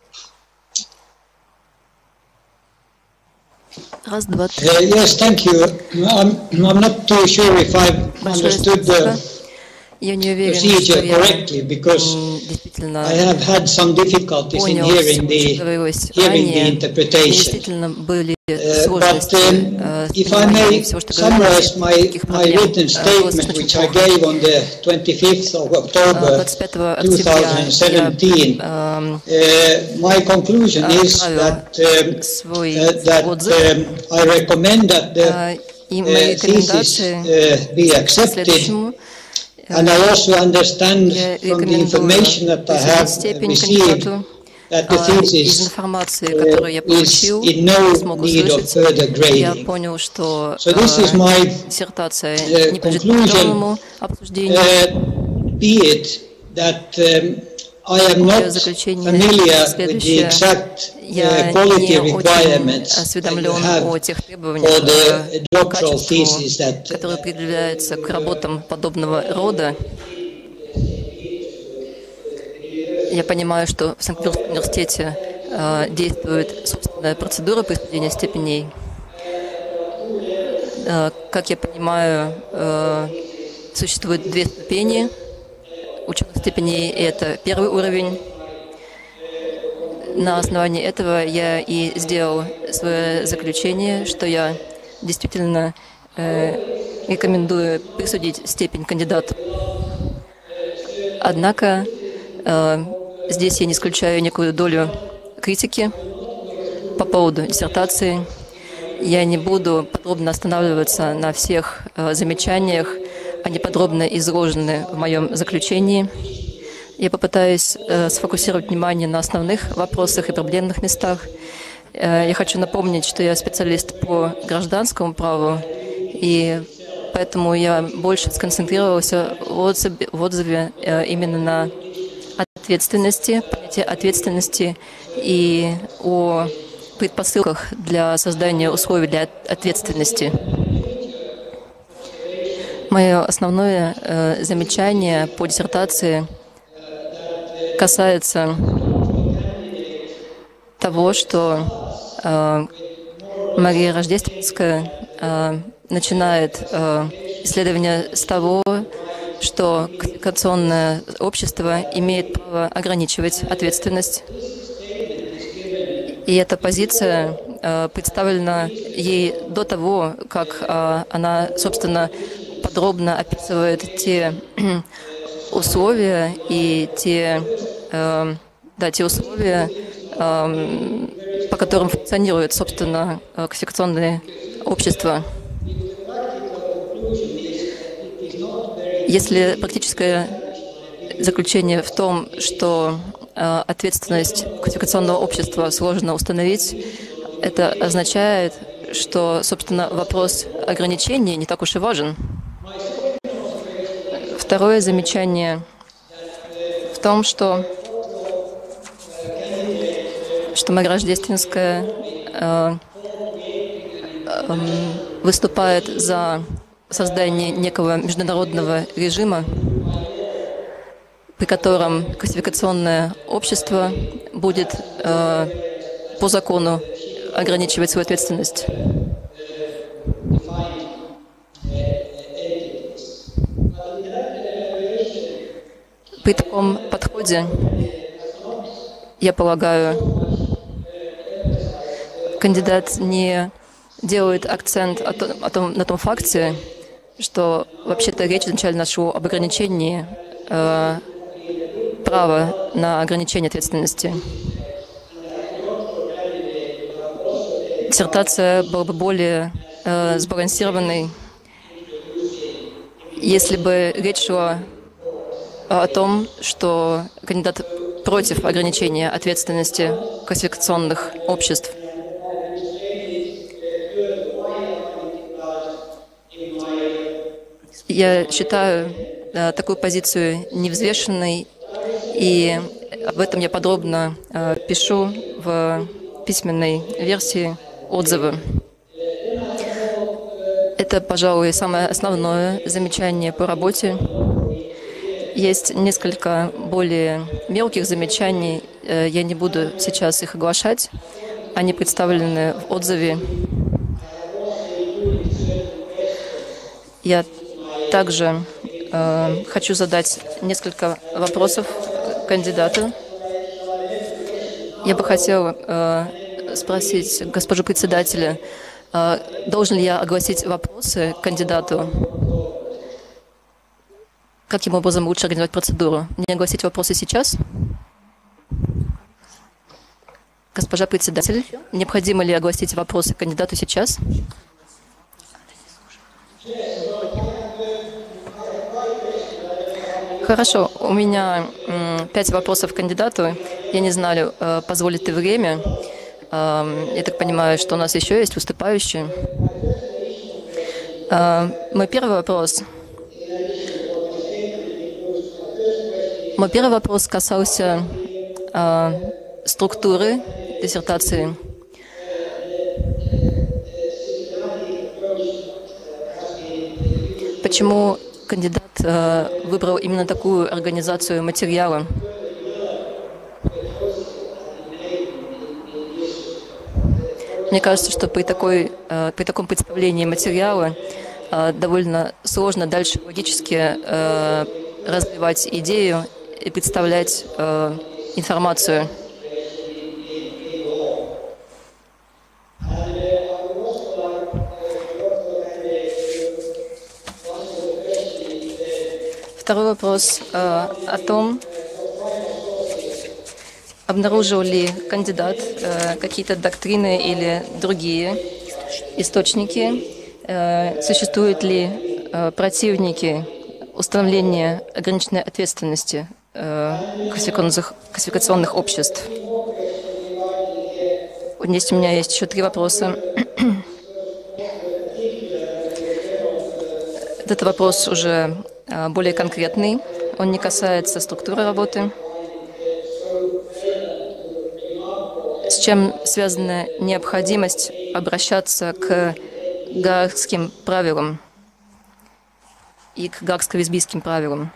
Раз, два, три. Uh, yes, thank you. I'm, I'm not too sure if I've understood the Я не уверен, procedure что я correctly, because м, действительно I have had some difficulties in понял hearing все, the, что говорилось hearing the ранее. interpretation. Действительно были Uh, but сложности um, э, с if I пониманием may всего, что говорилось, summarize my, таких my проблем written э, было statement, слышно which очень I плохо. gave on the twenty-fifth of October двадцать пятого октября twenty seventeen, я эм, uh, my conclusion is отправил that, um, свой uh, that отзыв, um, I recommend that the э, и мои uh, thesis рекомендации uh, be к accepted. следующему. And I also understand Я from the рекомендую information that I have степень received кандидату. that the А, Из thesis информации, которую я uh, is получил, in no смог need of услышать, further я grading. понял, что So this is э, my диссертация uh, не подлежит conclusion. повторному обсуждению. Uh, be it that um, I am Мое not заключение familiar with the следующее. exact Я uh, quality не очень requirements that you осведомлен have о тех требованиях for э, the по doctoral качеству, thesis that которые предъявляются к работам подобного рода. Я понимаю, что в Санкт-Петербургском университете э, действует собственная процедура присуждения степеней. Э, как я понимаю, э, существует две ступени ученых степеней. Это первый уровень. На основании этого я и сделал свое заключение, что я действительно э, рекомендую присудить степень кандидата. Однако э, здесь я не исключаю некую долю критики по поводу диссертации. Я не буду подробно останавливаться на всех э, замечаниях, они подробно изложены в моем заключении. Я попытаюсь э, сфокусировать внимание на основных вопросах и проблемных местах. Э, я хочу напомнить, что я специалист по гражданскому праву, и поэтому я больше сконцентрировался в отзыве, в отзыве э, именно на ответственности, понятие ответственности и о предпосылках для создания условий для ответственности. Мое основное э, замечание по диссертации касается того, что э, Мария Рождественская э, начинает э, исследование с того, что квалификационное общество имеет право ограничивать ответственность. И эта позиция э, представлена ей до того, как э, она, собственно, подробно описывает те условия и те, э, да, те условия, э, по которым функционирует, собственно, квалификационное общество. Если практическое заключение в том, что э, ответственность квалификационного общества сложно установить, это означает, что, собственно, вопрос ограничений не так уж и важен. Второе замечание в том, что, что моя рождественская э, э, выступает за создание некого международного режима, при котором классификационное общество будет э, по закону ограничивать свою ответственность. При таком подходе, я полагаю, кандидат не делает акцент о том, о том, на том факте, что вообще-то речь изначально шла об ограничении э, права на ограничение ответственности. Диссертация была бы более э, сбалансированной, если бы речь шла о том, что кандидат против ограничения ответственности классификационных обществ. Я считаю э, такую позицию невзвешенной, и об этом я подробно э, пишу в письменной версии отзыва. Это, пожалуй, самое основное замечание по работе. Есть несколько более мелких замечаний, э, я не буду сейчас их оглашать, они представлены в отзыве. Я также э, хочу задать несколько вопросов кандидату. Я бы хотела э, спросить госпожу председателя, э, должен ли я огласить вопросы кандидату? Каким образом лучше организовать процедуру? Мне огласить вопросы сейчас? Госпожа председатель, необходимо ли огласить вопросы кандидату сейчас? Хорошо, у меня м, пять вопросов к кандидату. Я не знаю, э, позволит ли время. Э, я так понимаю, что у нас еще есть выступающие. Э, мой первый вопрос. Мой первый вопрос касался э, структуры диссертации. Почему кандидат э, выбрал именно такую организацию материала? Мне кажется, что при, такой, э, при таком представлении материала э, довольно сложно дальше логически э, развивать идею и представлять э, информацию. Второй вопрос э, о том, обнаружил ли кандидат э, какие-то доктрины или другие источники, э, существуют ли э, противники установления ограниченной ответственности э, классификационных, классификационных обществ. Здесь у меня есть еще три вопроса. Этот вопрос уже более конкретный, он не касается структуры работы. С чем связана необходимость обращаться к гаагским правилам и к гаагско-визбийским правилам?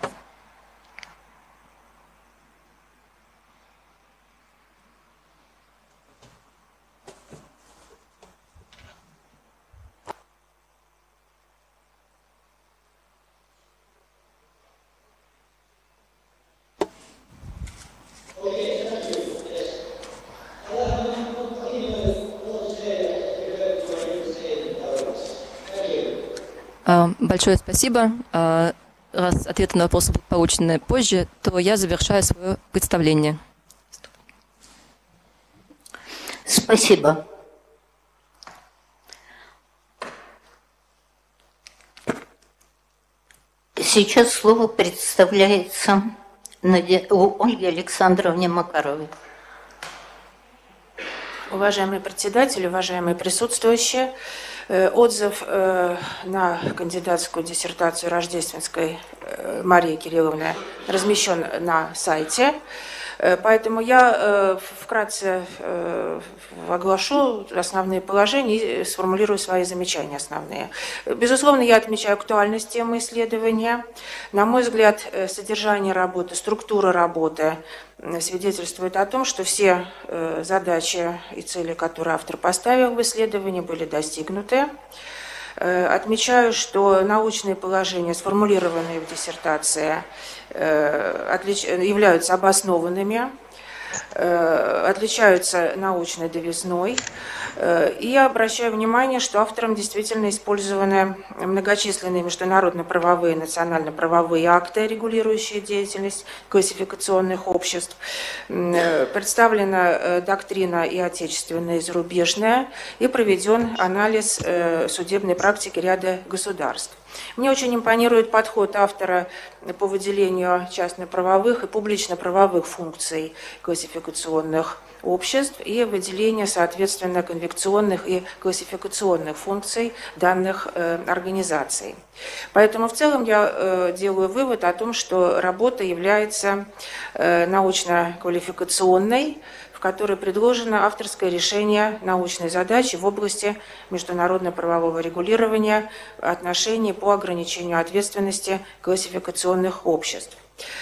Большое спасибо. Раз ответы на вопросы будут получены позже, то я завершаю свое представление. Спасибо. Сейчас слово представляется Наде... Ольге Александровне Макаровой. Уважаемый председатель, уважаемые присутствующие, отзыв на кандидатскую диссертацию Рождественской Марии Кирилловны размещен на сайте. Поэтому я вкратце оглашу основные положения и сформулирую свои замечания основные. Безусловно, я отмечаю актуальность темы исследования. На мой взгляд, содержание работы, структура работы свидетельствует о том, что все задачи и цели, которые автор поставил в исследовании, были достигнуты. Отмечаю, что научные положения, сформулированные в диссертации, являются обоснованными, отличаются научной новизной. И я обращаю внимание, что автором действительно использованы многочисленные международно-правовые, национально-правовые акты, регулирующие деятельность классификационных обществ. Представлена доктрина и отечественная, и зарубежная, и проведен анализ судебной практики ряда государств. Мне очень импонирует подход автора по выделению частно-правовых и публично-правовых функций классификационных обществ и выделение, соответственно, конвекционных и классификационных функций данных э, организаций. Поэтому в целом я э, делаю вывод о том, что работа является э, научно-квалификационной, в которой предложено авторское решение научной задачи в области международно-правового регулирования отношений по ограничению ответственности классификационных обществ.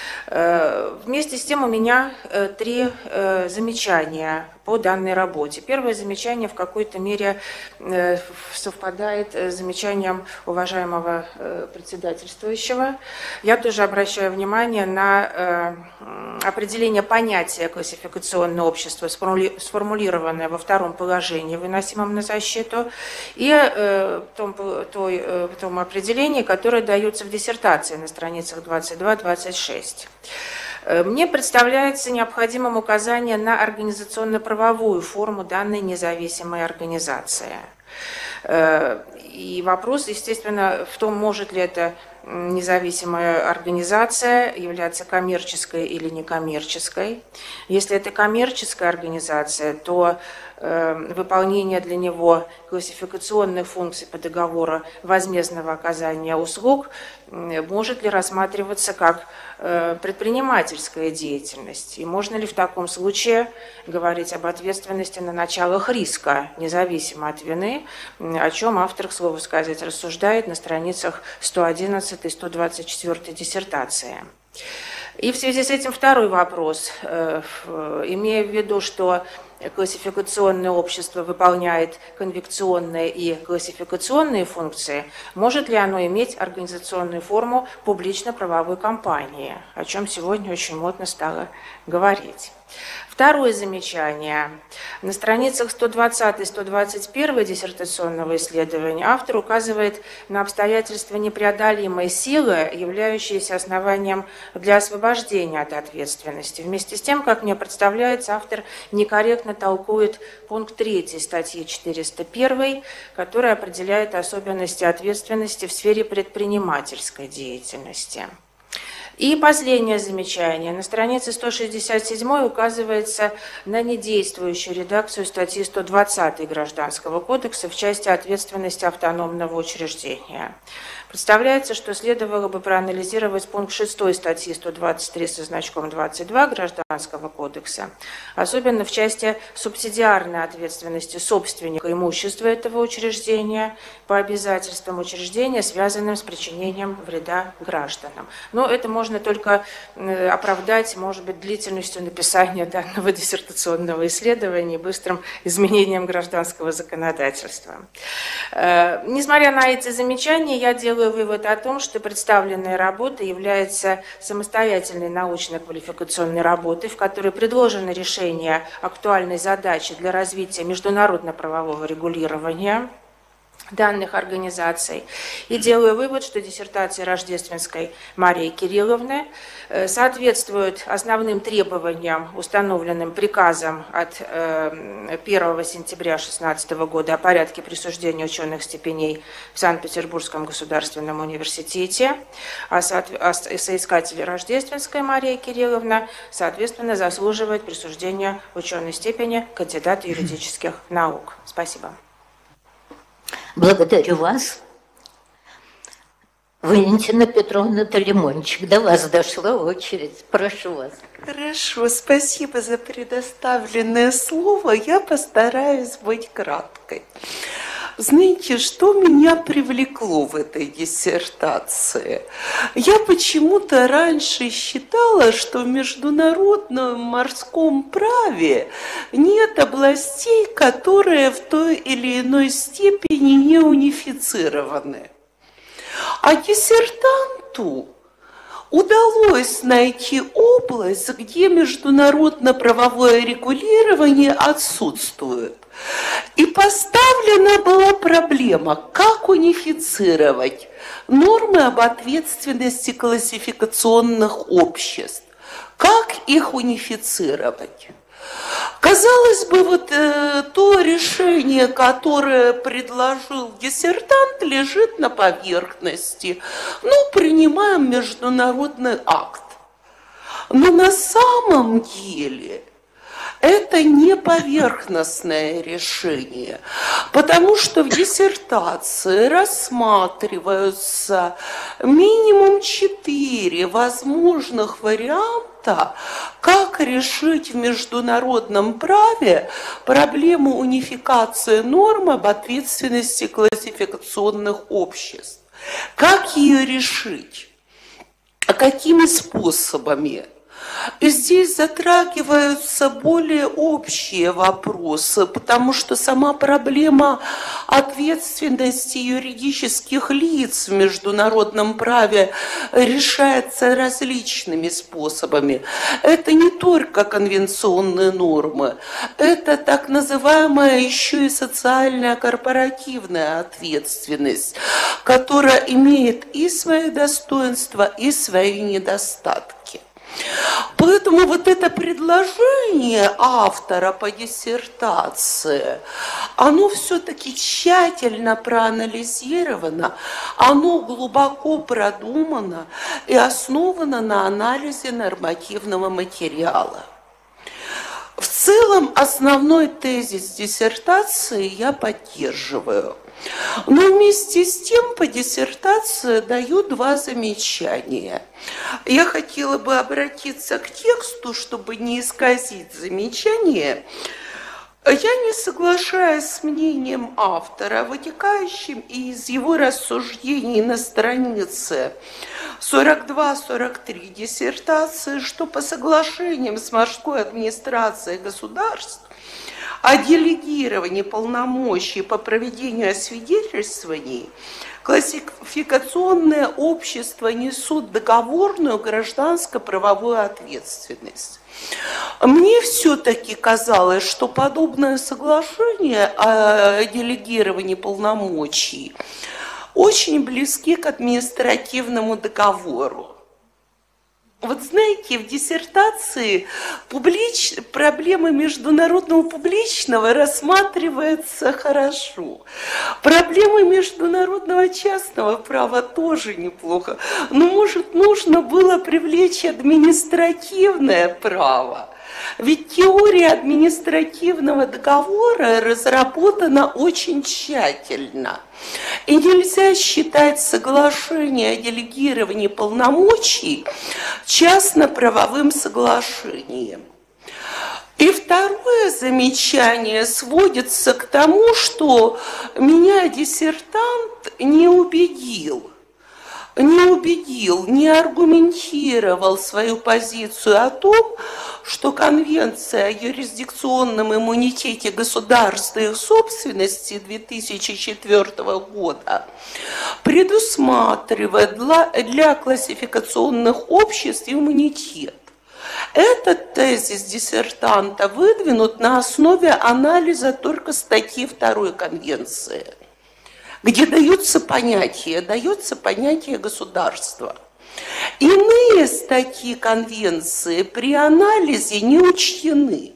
Вместе с тем у меня три замечания по данной работе. Первое замечание в какой-то мере совпадает с замечанием уважаемого председательствующего. Я тоже обращаю внимание на определение понятия классификационного общества, сформулированное во втором положении, выносимом на защиту, и в том, той, в том определении, которое дается в диссертации на страницах двадцать два — двадцать шесть. Мне представляется необходимым указание на организационно-правовую форму данной независимой организации. И вопрос, естественно, в том, может ли эта независимая организация являться коммерческой или некоммерческой. Если это коммерческая организация, то выполнение для него классификационных функций по договору возмездного оказания услуг может ли рассматриваться как предпринимательская деятельность? И можно ли в таком случае говорить об ответственности на началах риска, независимо от вины, о чем автор, к слову сказать, рассуждает на страницах сто одиннадцать и сто двадцать четыре диссертации. И в связи с этим второй вопрос. Имея в виду, что классификационное общество выполняет конвекционные и классификационные функции, может ли оно иметь организационную форму публично-правовой компании, о чем сегодня очень модно стало говорить. Второе замечание. На страницах сто двадцать и сто двадцать один диссертационного исследования автор указывает на обстоятельства непреодолимой силы, являющиеся основанием для освобождения от ответственности. Вместе с тем, как мне представляется, автор некорректно толкует пункт третий статьи четыреста один, который определяет особенности ответственности в сфере предпринимательской деятельности. И последнее замечание. На странице сто шестьдесят семь указывается на недействующую редакцию статьи сто двадцать Гражданского кодекса в части ответственности автономного учреждения. Представляется, что следовало бы проанализировать пункт шесть статьи сто двадцать три со значком двадцать два Гражданского кодекса, особенно в части субсидиарной ответственности собственника имущества этого учреждения по обязательствам учреждения, связанным с причинением вреда гражданам. Но это можно только оправдать, может быть, длительностью написания данного диссертационного исследования и быстрым изменением гражданского законодательства. Несмотря на эти замечания, я делаю вывод о том, что представленная работа является самостоятельной научно-квалификационной работой, в которой предложено решение актуальной задачи для развития международно-правового регулирования данных организаций. И делаю вывод, что диссертация Рождественской Марии Кирилловны соответствует основным требованиям, установленным приказом от первого сентября две тысячи шестнадцатого года о порядке присуждения ученых степеней в Санкт-Петербургском государственном университете, а соискатель Рождественской Мария Кирилловна, соответственно, заслуживает присуждения ученой степени кандидата юридических наук. Спасибо. Благодарю вас. Валентина Петровна Талимончик, до вас дошла очередь. Прошу вас. Хорошо, спасибо за предоставленное слово. Я постараюсь быть краткой. Знаете, что меня привлекло в этой диссертации? Я почему-то раньше считала, что в международном морском праве нет областей, которые в той или иной степени не унифицированы. А диссертанту удалось найти область, где международно-правовое регулирование отсутствует. И поставлена была проблема, как унифицировать нормы об ответственности классификационных обществ, как их унифицировать. Казалось бы, вот э, то решение, которое предложил диссертант, лежит на поверхности. Ну, принимаем международный акт. Но на самом деле это не поверхностное решение, потому что в диссертации рассматриваются минимум четыре возможных варианта, как решить в международном праве проблему унификации норм об ответственности классификационных обществ. Как ее решить? А какими способами? И здесь затрагиваются более общие вопросы, потому что сама проблема ответственности юридических лиц в международном праве решается различными способами. Это не только конвенционные нормы, это так называемая еще и социальная корпоративная ответственность, которая имеет и свои достоинства, и свои недостатки. Поэтому вот это предложение автора по диссертации, оно все-таки тщательно проанализировано, оно глубоко продумано и основано на анализе нормативного материала. В целом основной тезис диссертации я поддерживаю. Но вместе с тем по диссертации даю два замечания. Я хотела бы обратиться к тексту, чтобы не исказить замечание. Я не соглашаюсь с мнением автора, вытекающим из его рассуждений на странице сорок два сорок три диссертации, что по соглашениям с морской администрацией государств о делегировании полномочий по проведению освидетельствований классификационные общества несут договорную гражданско-правовую ответственность. Мне все-таки казалось, что подобное соглашение о делегировании полномочий очень близки к административному договору. Вот знаете, в диссертации публич... проблема международного публичного рассматривается хорошо. Проблемы международного частного права тоже неплохо. Но, может, нужно было привлечь административное право. Ведь теория административного договора разработана очень тщательно. И нельзя считать соглашение о делегировании полномочий частно-правовым соглашением. И второе замечание сводится к тому, что меня диссертант не убедил. не убедил, не аргументировал свою позицию о том, что Конвенция о юрисдикционном иммунитете государства и их собственности две тысячи четвёртого года предусматривает для, для классификационных обществ иммунитет. Этот тезис диссертанта выдвинут на основе анализа только статьи второй Конвенции. где даются понятия, дается понятие государства. Иные статьи конвенции при анализе не учтены.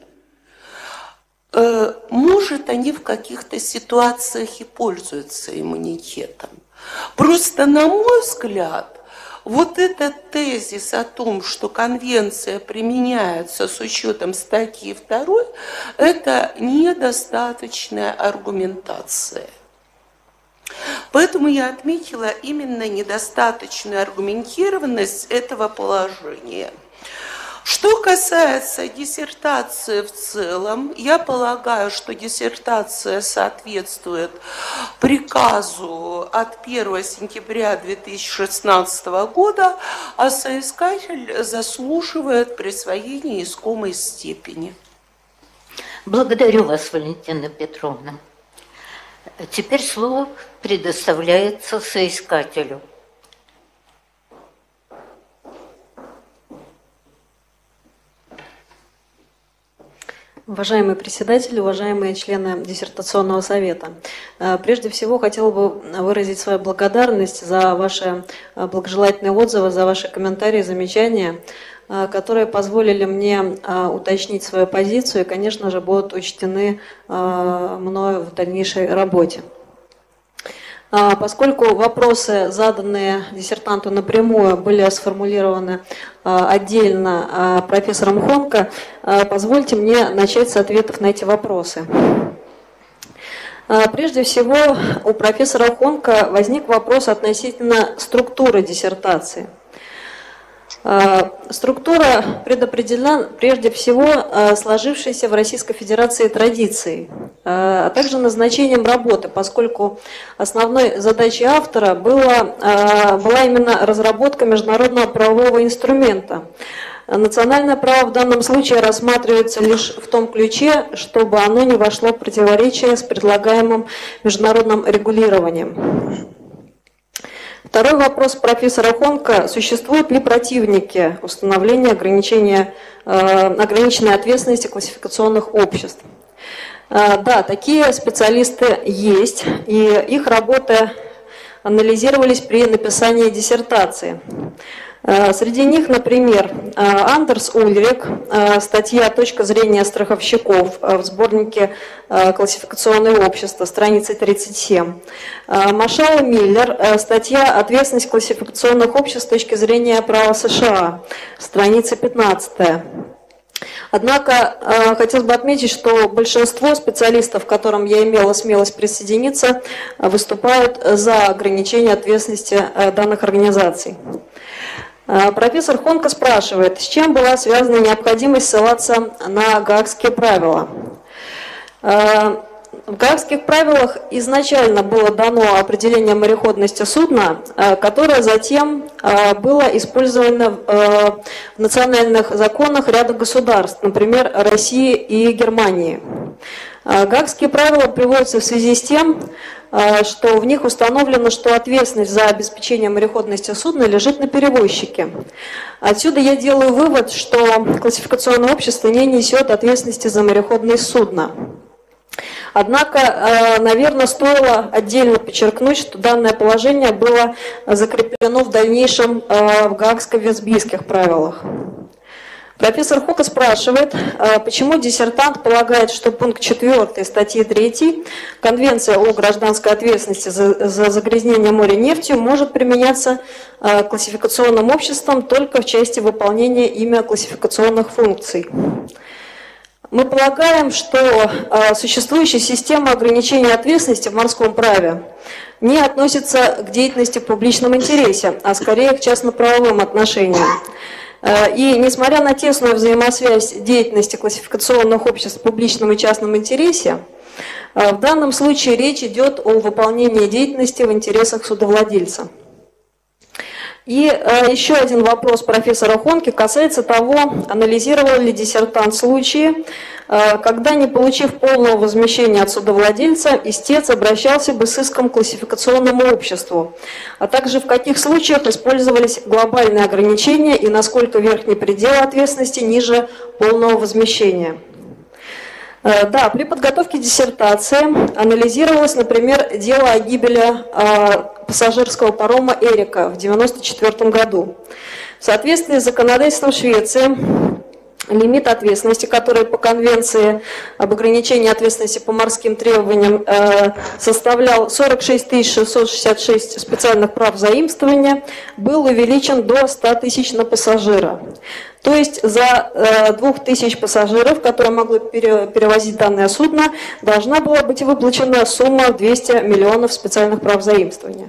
Может, они в каких-то ситуациях и пользуются иммунитетом. Просто, на мой взгляд, вот этот тезис о том, что конвенция применяется с учетом статьи второй, это недостаточная аргументация. Поэтому я отметила именно недостаточную аргументированность этого положения. Что касается диссертации в целом, я полагаю, что диссертация соответствует приказу от первого сентября две тысячи шестнадцатого года, а соискатель заслуживает присвоения искомой степени. Благодарю вас, Валентина Петровна. Теперь слово предоставляется соискателю. Уважаемый председатель, уважаемые члены диссертационного совета, прежде всего хотела бы выразить свою благодарность за ваши благожелательные отзывы, за ваши комментарии, замечания, которые позволили мне уточнить свою позицию и, конечно же, будут учтены мною в дальнейшей работе. Поскольку вопросы, заданные диссертанту напрямую, были сформулированы отдельно профессором Хонко, позвольте мне начать с ответов на эти вопросы. Прежде всего, у профессора Хонко возник вопрос относительно структуры диссертации. Структура предопределена прежде всего сложившейся в Российской Федерации традицией, а также назначением работы, поскольку основной задачей автора была, была именно разработка международного правового инструмента. Национальное право в данном случае рассматривается лишь в том ключе, чтобы оно не вошло в противоречие с предлагаемым международным регулированием. Второй вопрос профессора Хонко: существуют ли противники установления ограничения, э, ограниченной ответственности классификационных обществ? Э, да, такие специалисты есть, и их работы анализировались при написании диссертации. Э, среди них, например, э, Андерс Ульрих, э, статья «Точка зрения страховщиков» в сборнике э, «Классификационные общества», страница тридцать семь. Машал Миллер, статья «Ответственность классификационных обществ с точки зрения права США», страница пятнадцатая. Однако хотелось бы отметить, что большинство специалистов, к которым я имела смелость присоединиться, выступают за ограничение ответственности данных организаций. Профессор Хонко спрашивает, с чем была связана необходимость ссылаться на Гаагские правила. В Гаагских правилах изначально было дано определение мореходности судна, которое затем было использовано в национальных законах ряда государств, например, России и Германии. Гаагские правила приводятся в связи с тем, что в них установлено, что ответственность за обеспечение мореходности судна лежит на перевозчике. Отсюда я делаю вывод, что классификационное общество не несет ответственности за мореходное судно. Однако, наверное, стоило отдельно подчеркнуть, что данное положение было закреплено в дальнейшем в Гаагско-Вестбийских правилах. Профессор Хонко спрашивает, почему диссертант полагает, что пункт четвёртый статьи третьей Конвенция о гражданской ответственности за, за загрязнение моря нефтью может применяться классификационным обществом только в части выполнения ими классификационных функций. Мы полагаем, что существующая система ограничения ответственности в морском праве не относится к деятельности в публичном интересе, а скорее к частно-правовым отношениям. И несмотря на тесную взаимосвязь деятельности классификационных обществ в публичном и частном интересе, в данном случае речь идет о выполнении деятельности в интересах судовладельца. И еще один вопрос профессора Хонко касается того, анализировал ли диссертант случаи, когда, не получив полного возмещения от судовладельца, истец обращался бы с иском к классификационному обществу, а также в каких случаях использовались глобальные ограничения и насколько верхний предел ответственности ниже полного возмещения. Да, при подготовке диссертации анализировалось, например, дело о гибели пассажирского парома «Эрика» в девяносто четвёртом году. В соответствии с законодательством Швеции, лимит ответственности, который по Конвенции об ограничении ответственности по морским требованиям э, составлял сорок шесть тысяч шестьсот шестьдесят шесть специальных прав заимствования, был увеличен до ста тысяч на пассажира. То есть за э, двух тысяч пассажиров, которые могли пере, перевозить данное судно, должна была быть выплачена сумма в двести миллионов специальных прав заимствования.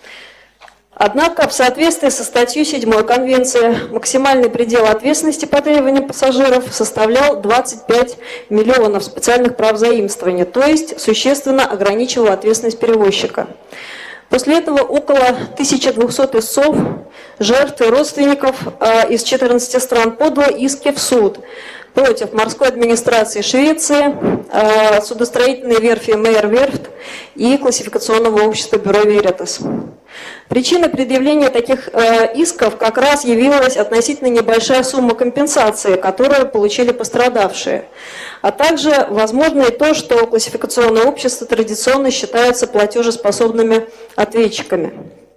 Однако, в соответствии со статьей седьмой Конвенции, максимальный предел ответственности по требованиям пассажиров составлял двадцать пять миллионов специальных прав заимствования, то есть существенно ограничивал ответственность перевозчика. После этого около тысячи двухсот истцов, жертв и родственников из четырнадцати стран подало иски в суд против морской администрации Швеции, судостроительной верфи Мейерверфт и классификационного общества Бюро Веритас. Причиной предъявления таких э, исков как раз явилась относительно небольшая сумма компенсации, которую получили пострадавшие, а также возможно и то, что классификационные общества традиционно считаются платежеспособными ответчиками.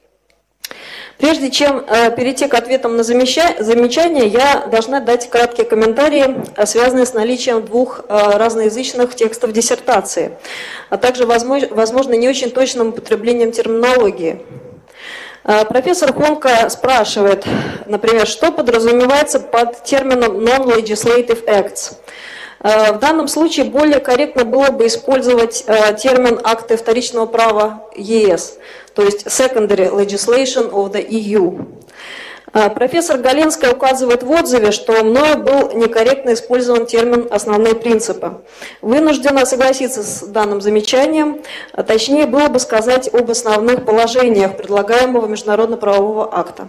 Прежде чем э, перейти к ответам на замечания, я должна дать краткие комментарии, связанные с наличием двух э, разноязычных текстов диссертации, а также, возможно, возможно не очень точным употреблением терминологии. Профессор Хонка спрашивает, например, что подразумевается под термином Non-Legislative Acts. В данном случае более корректно было бы использовать термин акты вторичного права ЕС, то есть Secondary Legislation of the и ю. Профессор Галенская указывает в отзыве, что мною был некорректно использован термин «основные принципы». Вынуждена согласиться с данным замечанием, а точнее было бы сказать об основных положениях предлагаемого международно-правового акта.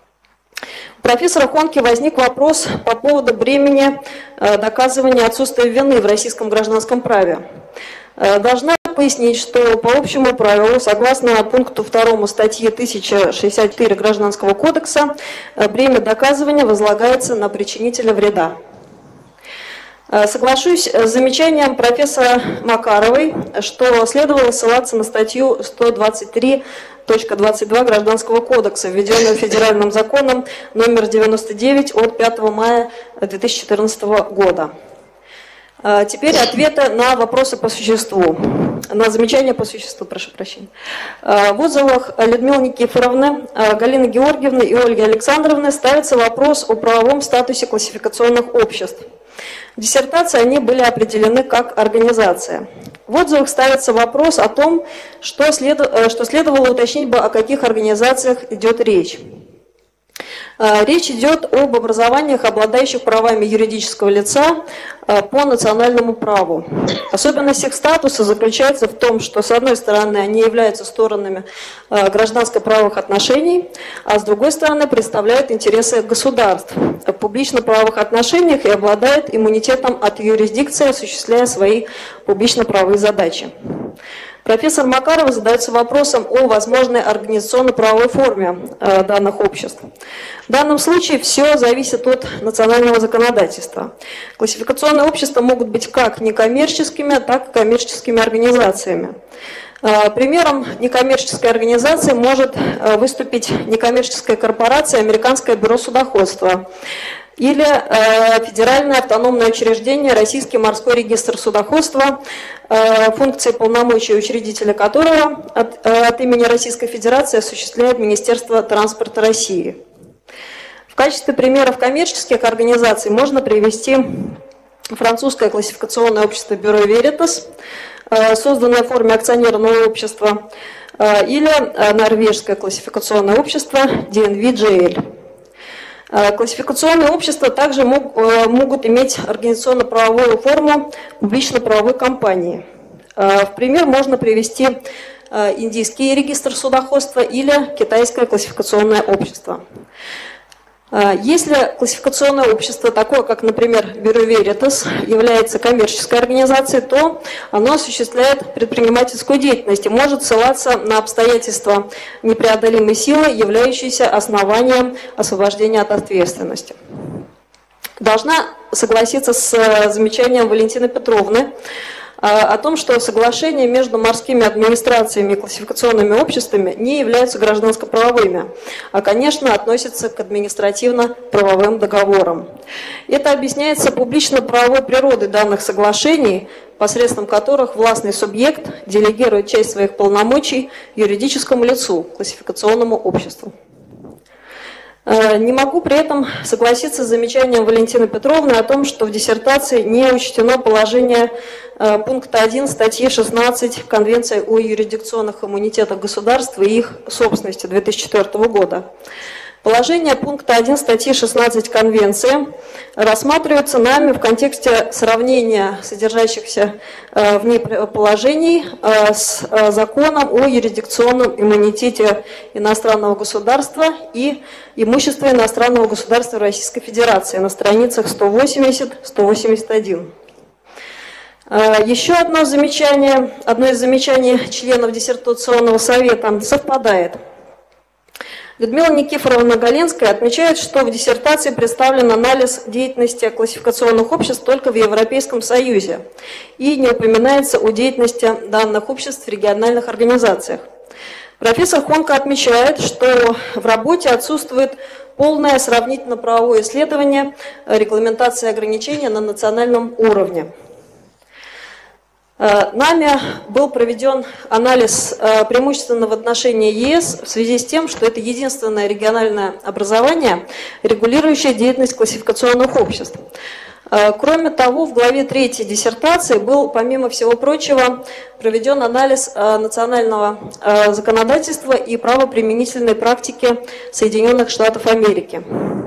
У профессора Хонки возник вопрос по поводу бремени доказывания отсутствия вины в российском гражданском праве. Должна пояснить, что по общему правилу, согласно пункту второму статьи тысяча шестьдесят четыре Гражданского кодекса, бремя доказывания возлагается на причинителя вреда. Соглашусь с замечанием профессора Макаровой, что следовало ссылаться на статью сто двадцать три точка двадцать два Гражданского кодекса, введенную федеральным законом номер девяносто девять от пятого мая две тысячи четырнадцатого года. Теперь ответы на вопросы по существу, на замечания по существу, прошу прощения. В отзывах Людмилы Никифоровны, Галины Георгиевны и Ольги Александровны ставится вопрос о правовом статусе классификационных обществ. В диссертации они были определены как организация. В отзывах ставится вопрос о том, что, след... что следовало уточнить бы, о каких организациях идет речь. Речь идет об образованиях, обладающих правами юридического лица по национальному праву. Особенность их статуса заключается в том, что, с одной стороны, они являются сторонами гражданско-правовых отношений, а с другой стороны, представляют интересы государств в публично-правовых отношениях и обладают иммунитетом от юрисдикции, осуществляя свои публично-правовые задачи. Профессор Макарова задается вопросом о возможной организационно-правовой форме э, данных обществ. В данном случае все зависит от национального законодательства. Классификационные общества могут быть как некоммерческими, так и коммерческими организациями. Э, примером некоммерческой организации может э, выступить некоммерческая корпорация «Американское бюро судоходства» или э, федеральное автономное учреждение «Российский морской регистр судоходства», э, функции полномочий учредителя которого от, э, от имени Российской Федерации осуществляет Министерство транспорта России. В качестве примеров коммерческих организаций можно привести французское классификационное общество Бюро Веритас, э, созданное в форме акционерного общества, э, или э, норвежское классификационное общество ди эн ви джей эл. Классификационные общества также мог, могут иметь организационно-правовую форму публично-правовой компании. В пример можно привести индийский регистр судоходства или китайское классификационное общество. Если классификационное общество, такое как, например, Бюро Веритас, является коммерческой организацией, то оно осуществляет предпринимательскую деятельность и может ссылаться на обстоятельства непреодолимой силы, являющиеся основанием освобождения от ответственности. Должна согласиться с замечанием Валентины Петровны о том, что соглашения между морскими администрациями и классификационными обществами не являются гражданско-правовыми, а, конечно, относятся к административно-правовым договорам. Это объясняется публично-правовой природой данных соглашений, посредством которых властный субъект делегирует часть своих полномочий юридическому лицу, классификационному обществу. Не могу при этом согласиться с замечанием Валентины Петровны о том, что в диссертации не учтено положение пункта один статьи шестнадцать Конвенции о юрисдикционных иммунитетах государств и их собственности две тысячи четвёртого года. Положение пункта один статьи шестнадцать Конвенции рассматривается нами в контексте сравнения содержащихся в ней положений с законом о юрисдикционном иммунитете иностранного государства и имущества иностранного государства Российской Федерации на страницах сто восемьдесят — сто восемьдесят один. Еще одно замечание, одно из замечаний членов диссертационного совета совпадает. Людмила Никифоровна Галенская отмечает, что в диссертации представлен анализ деятельности классификационных обществ только в Европейском Союзе и не упоминается о деятельности данных обществ в региональных организациях. Профессор Хонка отмечает, что в работе отсутствует полное сравнительно-правовое исследование регламентации ограничения на национальном уровне. Нами был проведен анализ преимущественно в отношении ЕС в связи с тем, что это единственное региональное образование, регулирующее деятельность классификационных обществ. Кроме того, в главе третьей диссертации был, помимо всего прочего, проведен анализ национального законодательства и правоприменительной практики Соединенных Штатов Америки.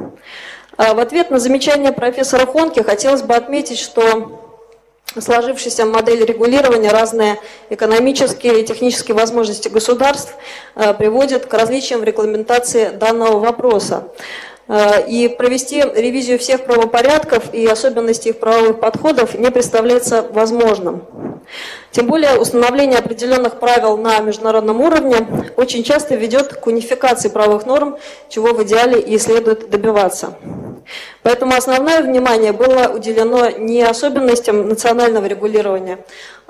В ответ на замечание профессора Хонки хотелось бы отметить, что сложившаяся модель регулирования, разные экономические и технические возможности государств приводят к различиям в регламентации данного вопроса. И провести ревизию всех правопорядков и особенностей их правовых подходов не представляется возможным. Тем более установление определенных правил на международном уровне очень часто ведет к унификации правовых норм, чего в идеале и следует добиваться. Поэтому основное внимание было уделено не особенностям национального регулирования,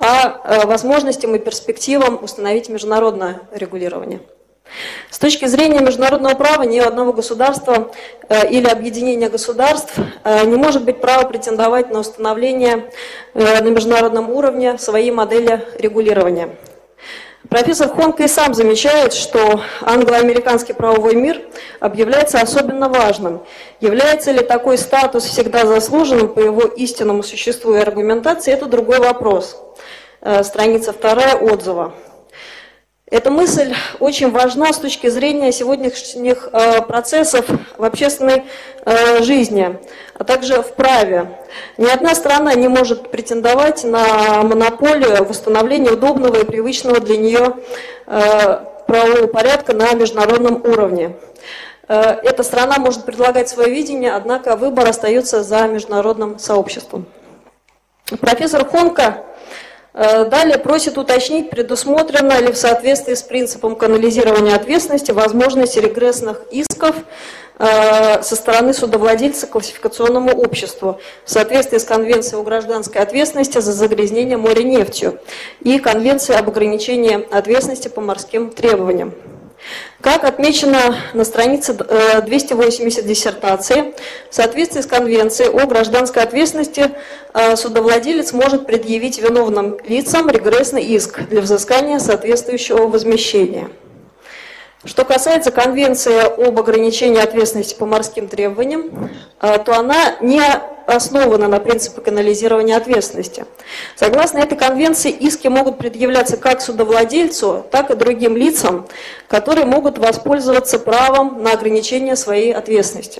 а возможностям и перспективам установить международное регулирование. С точки зрения международного права ни у одного государства или объединения государств не может быть права претендовать на установление на международном уровне своей модели регулирования. Профессор Хонка и сам замечает, что англо-американский правовой мир объявляется особенно важным. Является ли такой статус всегда заслуженным по его истинному существу и аргументации, это другой вопрос. Страница вторая отзыва. Эта мысль очень важна с точки зрения сегодняшних процессов в общественной жизни, а также в праве. Ни одна страна не может претендовать на монополию в установлении удобного и привычного для нее правового порядка на международном уровне. Эта страна может предлагать свое видение, однако выбор остается за международным сообществом. Профессор Хонка далее просит уточнить, предусмотрено ли в соответствии с принципом канализирования ответственности возможность регрессных исков со стороны судовладельца классификационному обществу в соответствии с Конвенцией о гражданской ответственности за загрязнение моря нефтью и Конвенцией об ограничении ответственности по морским требованиям. Как отмечено на странице двести восемьдесят диссертации, в соответствии с Конвенцией о гражданской ответственности судовладелец может предъявить виновным лицам регрессный иск для взыскания соответствующего возмещения. Что касается Конвенции об ограничении ответственности по морским требованиям, то она не основана на принципе канализирования ответственности. Согласно этой конвенции, иски могут предъявляться как судовладельцу, так и другим лицам, которые могут воспользоваться правом на ограничение своей ответственности.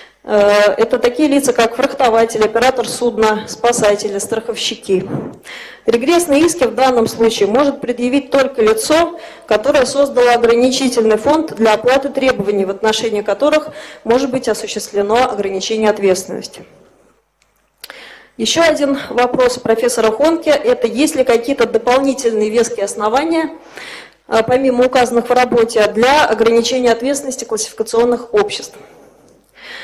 Это такие лица, как фрахтователь, оператор судна, спасатели, страховщики. Регрессные иски в данном случае может предъявить только лицо, которое создало ограничительный фонд для оплаты требований, в отношении которых может быть осуществлено ограничение ответственности. Еще один вопрос профессора Хонки – это есть ли какие-то дополнительные веские основания, помимо указанных в работе, для ограничения ответственности классификационных обществ.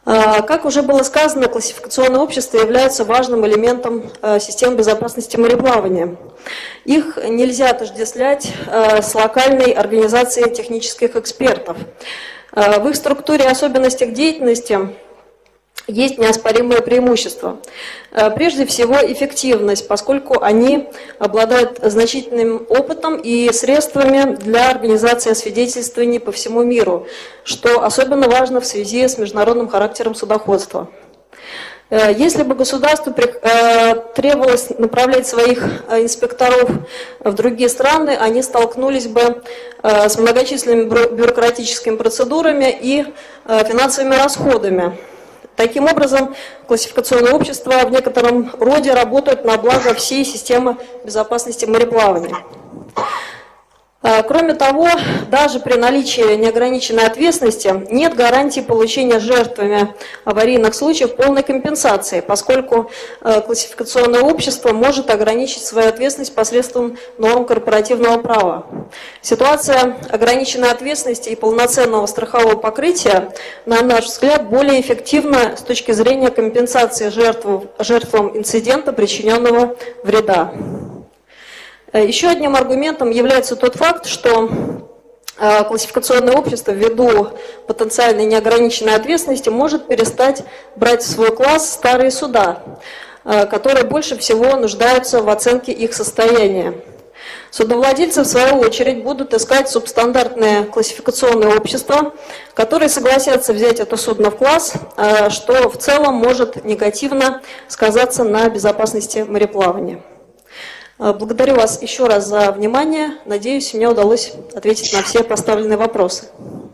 Как уже было сказано, классификационные общества являются важным элементом системы безопасности мореплавания. Их нельзя отождествлять с локальной организацией технических экспертов. В их структуре и особенностях деятельности есть неоспоримое преимущество. Прежде всего, эффективность, поскольку они обладают значительным опытом и средствами для организации освидетельствований по всему миру, что особенно важно в связи с международным характером судоходства. Если бы государству требовалось направлять своих инспекторов в другие страны, они столкнулись бы с многочисленными бюрократическими процедурами и финансовыми расходами. Таким образом, классификационные общества в некотором роде работают на благо всей системы безопасности мореплавания. Кроме того, даже при наличии неограниченной ответственности нет гарантии получения жертвами аварийных случаев полной компенсации, поскольку классификационное общество может ограничить свою ответственность посредством норм корпоративного права. Ситуация ограниченной ответственности и полноценного страхового покрытия, на наш взгляд, более эффективна с точки зрения компенсации жертв, жертвам инцидента, причиненного вреда. Еще одним аргументом является тот факт, что классификационное общество ввиду потенциальной неограниченной ответственности может перестать брать в свой класс старые суда, которые больше всего нуждаются в оценке их состояния. Судовладельцы, в свою очередь, будут искать субстандартные классификационные общества, которые согласятся взять это судно в класс, что в целом может негативно сказаться на безопасности мореплавания. Благодарю вас еще раз за внимание. Надеюсь, мне удалось ответить на все поставленные вопросы.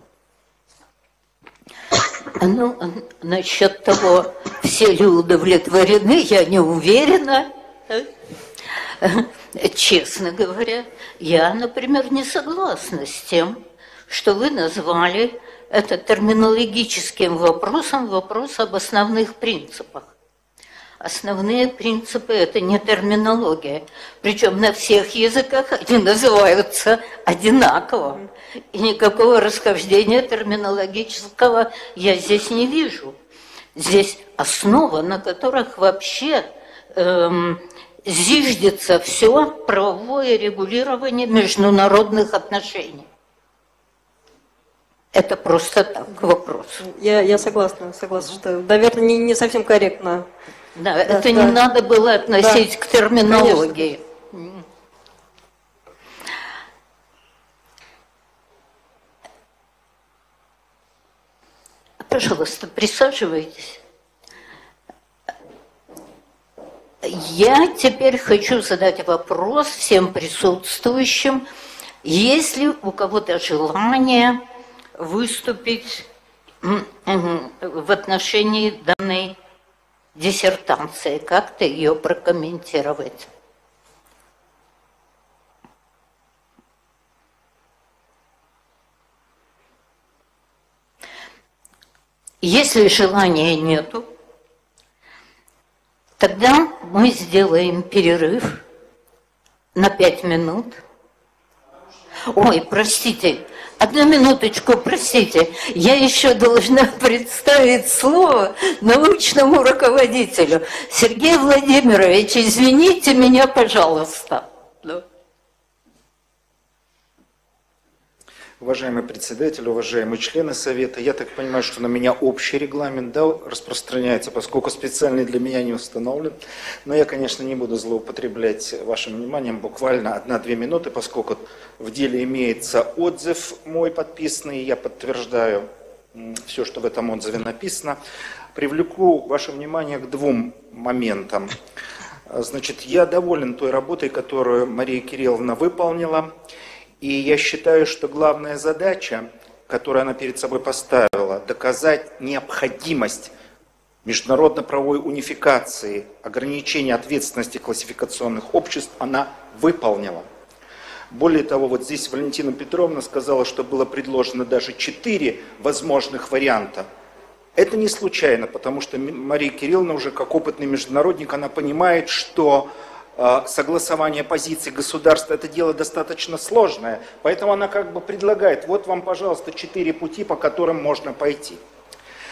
Ну, насчет того, все ли удовлетворены, я не уверена. Честно говоря, я, например, не согласна с тем, что вы назвали это терминологическим вопросом, вопрос об основных принципах. Основные принципы – это не терминология. Причем на всех языках они называются одинаково. И никакого расхождения терминологического я здесь не вижу. Здесь основа, на которых вообще эм, зиждется все правовое регулирование международных отношений. Это просто так, вопрос. Я, я согласна, согласна, что, наверное, не, не совсем корректно. Да, да, это да. Не надо было относить да. к терминологии. Конечно. Пожалуйста, присаживайтесь. Я теперь хочу задать вопрос всем присутствующим. Есть ли у кого-то желание выступить в отношении данной диссертации, как-то ее прокомментировать? Если желания нету, тогда мы сделаем перерыв на пять минут. Ой, простите, одну минуточку, простите. Я еще должна представить слово научному руководителю. Сергей Владимирович, извините меня, пожалуйста. Уважаемый председатель, уважаемые члены Совета, я так понимаю, что на меня общий регламент да, распространяется, поскольку специальный для меня не установлен. Но я, конечно, не буду злоупотреблять вашим вниманием, буквально одна-две минуты, поскольку в деле имеется отзыв мой подписанный, я подтверждаю все, что в этом отзыве написано. Привлеку ваше внимание к двум моментам. Значит, я доволен той работой, которую Мария Кирилловна выполнила. И я считаю, что главная задача, которую она перед собой поставила, доказать необходимость международно-правовой унификации, ограничения ответственности классификационных обществ, она выполнила. Более того, вот здесь Валентина Петровна сказала, что было предложено даже четыре возможных варианта. Это не случайно, потому что Мария Кирилловна уже как опытный международник, она понимает, что согласование позиций государства – это дело достаточно сложное, поэтому она как бы предлагает, вот вам, пожалуйста, четыре пути, по которым можно пойти.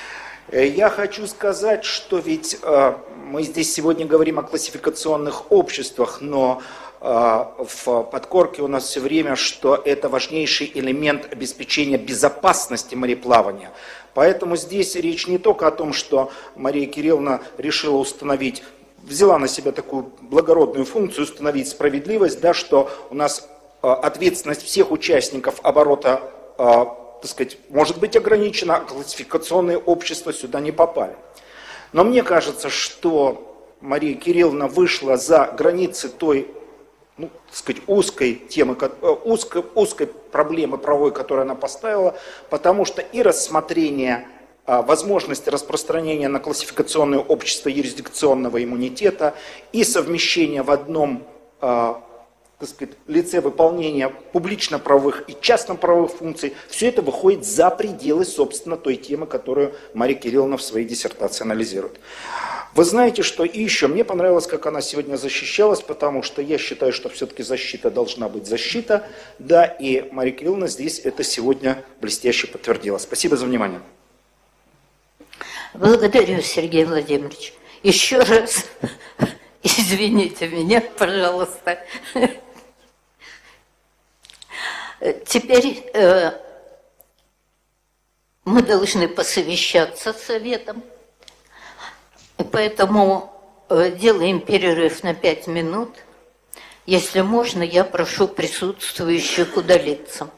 Э, Я хочу сказать, что ведь э, мы здесь сегодня говорим о классификационных обществах, но э, в подкорке у нас все время, что это важнейший элемент обеспечения безопасности мореплавания. Поэтому здесь речь не только о том, что Мария Кирилловна решила установить, взяла на себя такую благородную функцию, установить справедливость, да, что у нас э, ответственность всех участников оборота, э, так сказать, может быть ограничена, а классификационные общества сюда не попали. Но мне кажется, что Мария Кирилловна вышла за границы той, ну, так сказать, узкой темы, узкой, узкой проблемы правовой, которую она поставила, потому что и рассмотрение а, возможности распространения на классификационное общество юрисдикционного иммунитета, и совмещение в одном а, так сказать, лице выполнения публично-правовых и частно-правовых функций, все это выходит за пределы, собственно, той темы, которую Мария Кирилловна в своей диссертации анализирует. Вы знаете, что и еще мне понравилось, как она сегодня защищалась, потому что я считаю, что все-таки защита должна быть защита, да, и Мария Кирилловна здесь это сегодня блестяще подтвердила. Спасибо за внимание. Благодарю, Сергей Владимирович. Еще раз извините меня, пожалуйста. Теперь э, мы должны посовещаться с советом, поэтому э, делаем перерыв на пять минут. Если можно, я прошу присутствующих удалиться.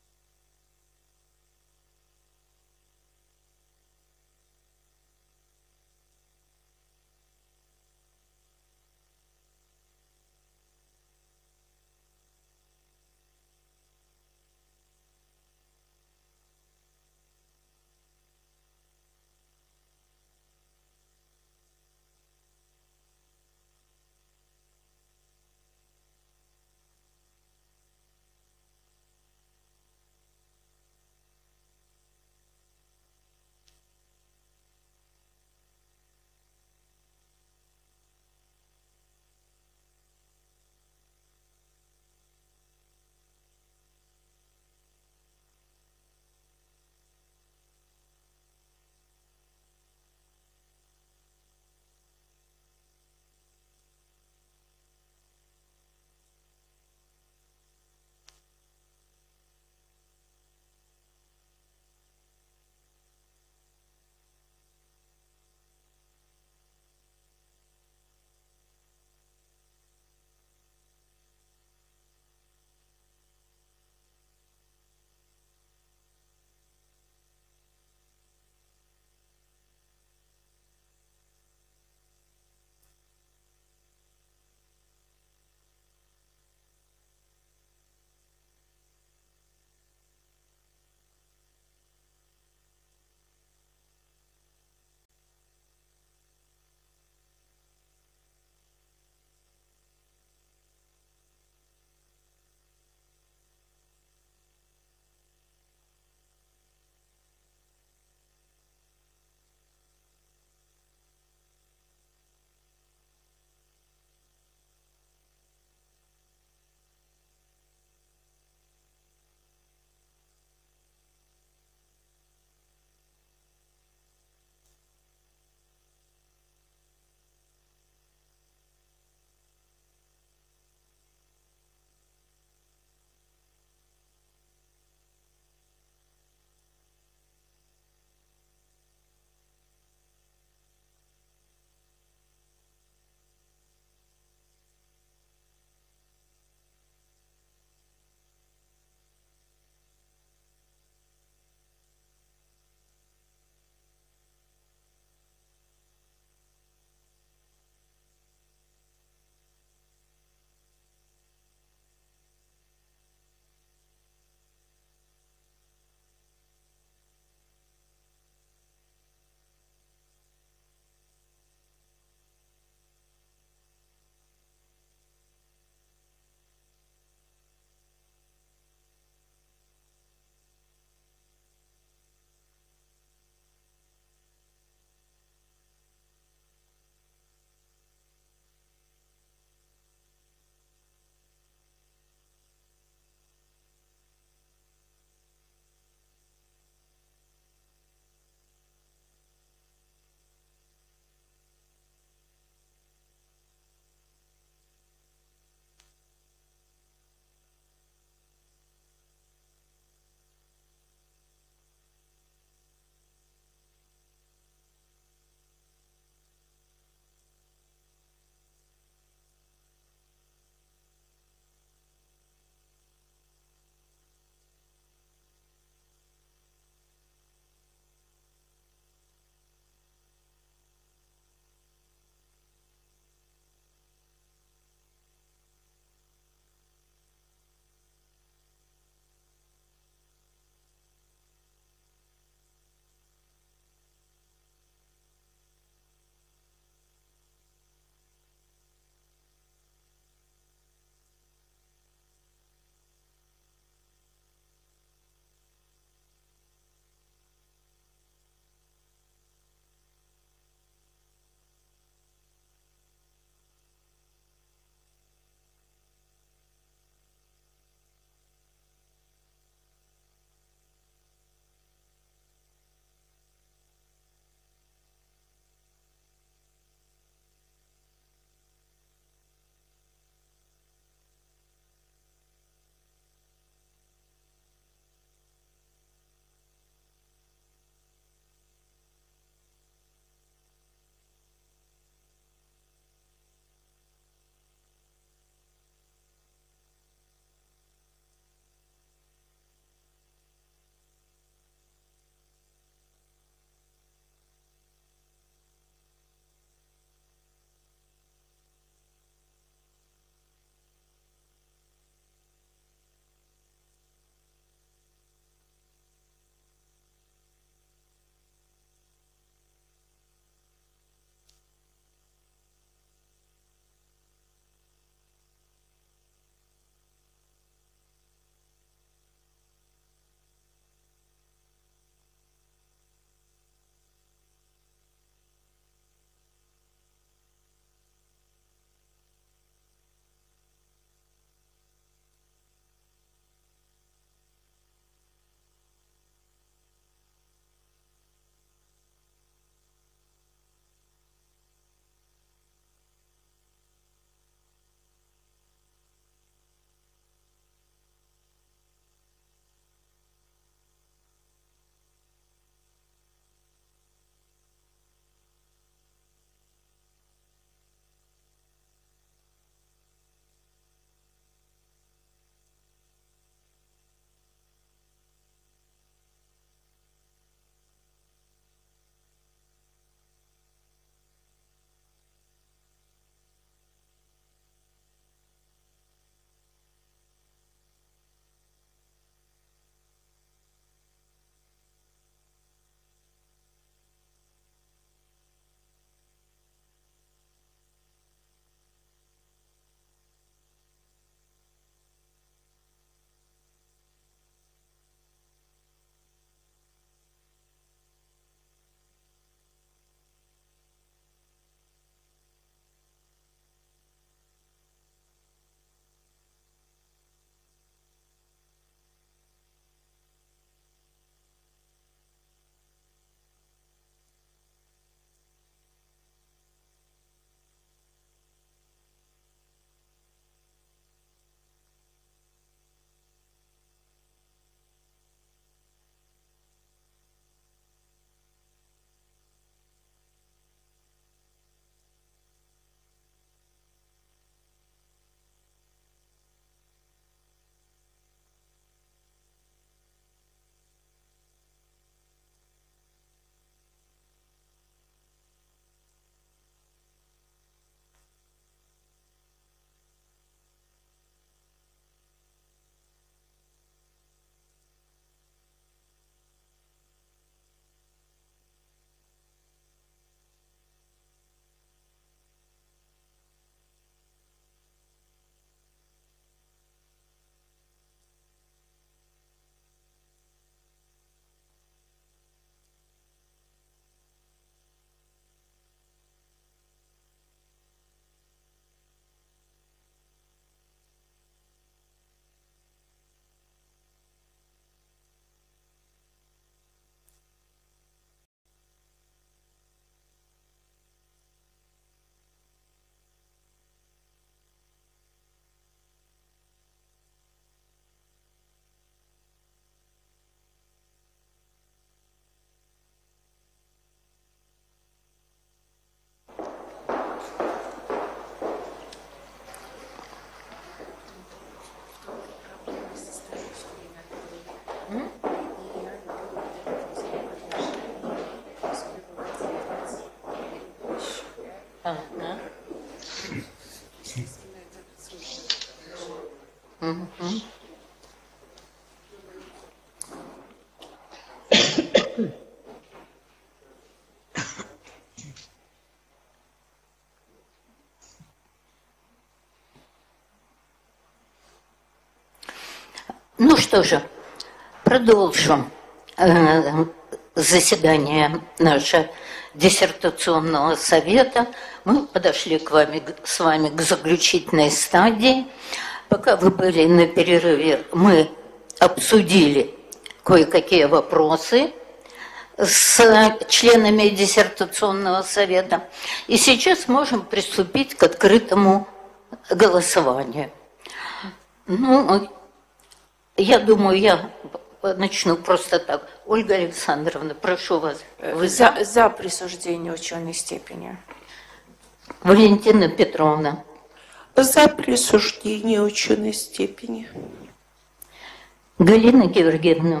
Ну что же, продолжим э, заседание наше диссертационного совета. Мы подошли к вами, с вами к заключительной стадии. Пока вы были на перерыве, мы обсудили кое-какие вопросы с членами диссертационного совета. И сейчас можем приступить к открытому голосованию. Ну, я думаю, я начну просто так. Ольга Александровна, прошу вас. Вы за, за присуждение ученой степени. Валентина Петровна. За присуждение ученой степени. Галина Георгиевна.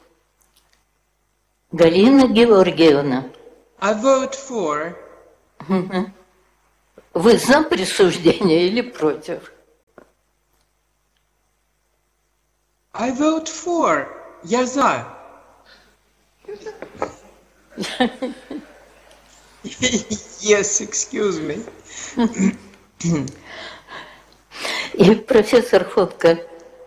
Галина Георгиевна. I vote for. Вы за присуждение или против? I vote for. Я за. Yes, excuse me. И профессор Ходко.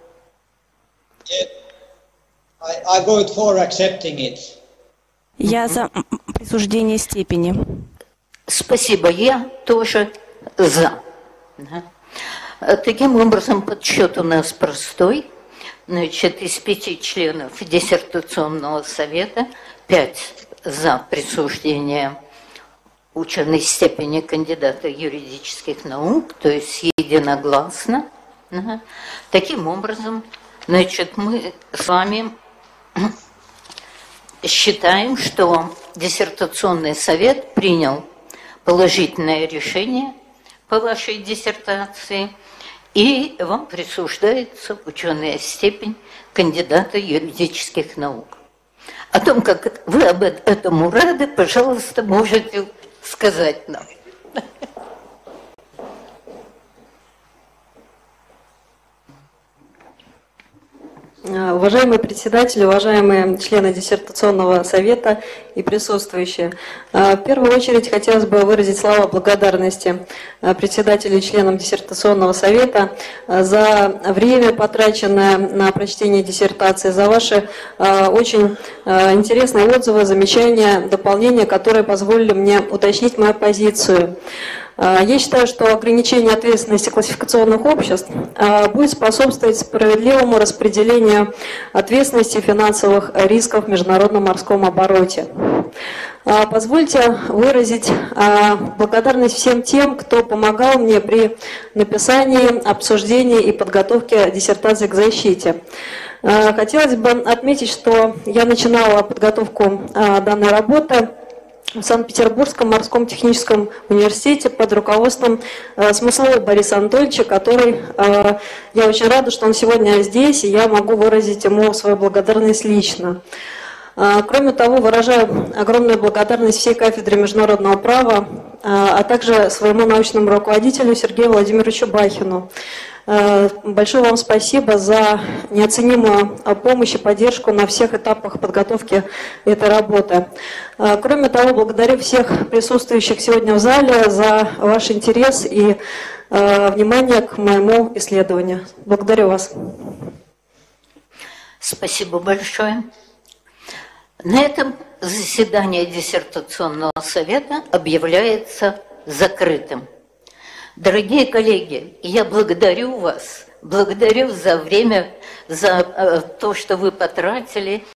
I, I vote for accepting it. Я за присуждение степени. Спасибо, я тоже за. Да. Таким образом, подсчет у нас простой. Значит, из пяти членов диссертационного совета пять за присуждение ученой степени кандидата юридических наук, то есть единогласно. Да. Таким образом, значит, мы с вами считаем, что диссертационный совет принял положительное решение по вашей диссертации, и вам присуждается ученая степень кандидата юридических наук. О том, как вы об этом рады, пожалуйста, можете сказать нам. Уважаемый председатель, уважаемые члены диссертационного совета и присутствующие, в первую очередь хотелось бы выразить слова благодарности председателю и членам диссертационного совета за время, потраченное на прочтение диссертации, за ваши очень интересные отзывы, замечания, дополнения, которые позволили мне уточнить мою позицию. Я считаю, что ограничение ответственности классификационных обществ будет способствовать справедливому распределению ответственности и финансовых рисков в международном морском обороте. Позвольте выразить благодарность всем тем, кто помогал мне при написании, обсуждении и подготовке диссертации к защите. Хотелось бы отметить, что я начинала подготовку данной работы в Санкт-Петербургском морском техническом университете под руководством э, Смыслова Бориса Анатольевича, который, э, я очень рада, что он сегодня здесь, и я могу выразить ему свою благодарность лично. Э, кроме того, выражаю огромную благодарность всей кафедре международного права, э, а также своему научному руководителю Сергею Владимировичу Бахину. Большое вам спасибо за неоценимую помощь и поддержку на всех этапах подготовки этой работы. Кроме того, благодарю всех присутствующих сегодня в зале за ваш интерес и внимание к моему исследованию. Благодарю вас. Спасибо большое. На этом заседание диссертационного совета объявляется закрытым. Дорогие коллеги, я благодарю вас, благодарю за время, за то, что вы потратили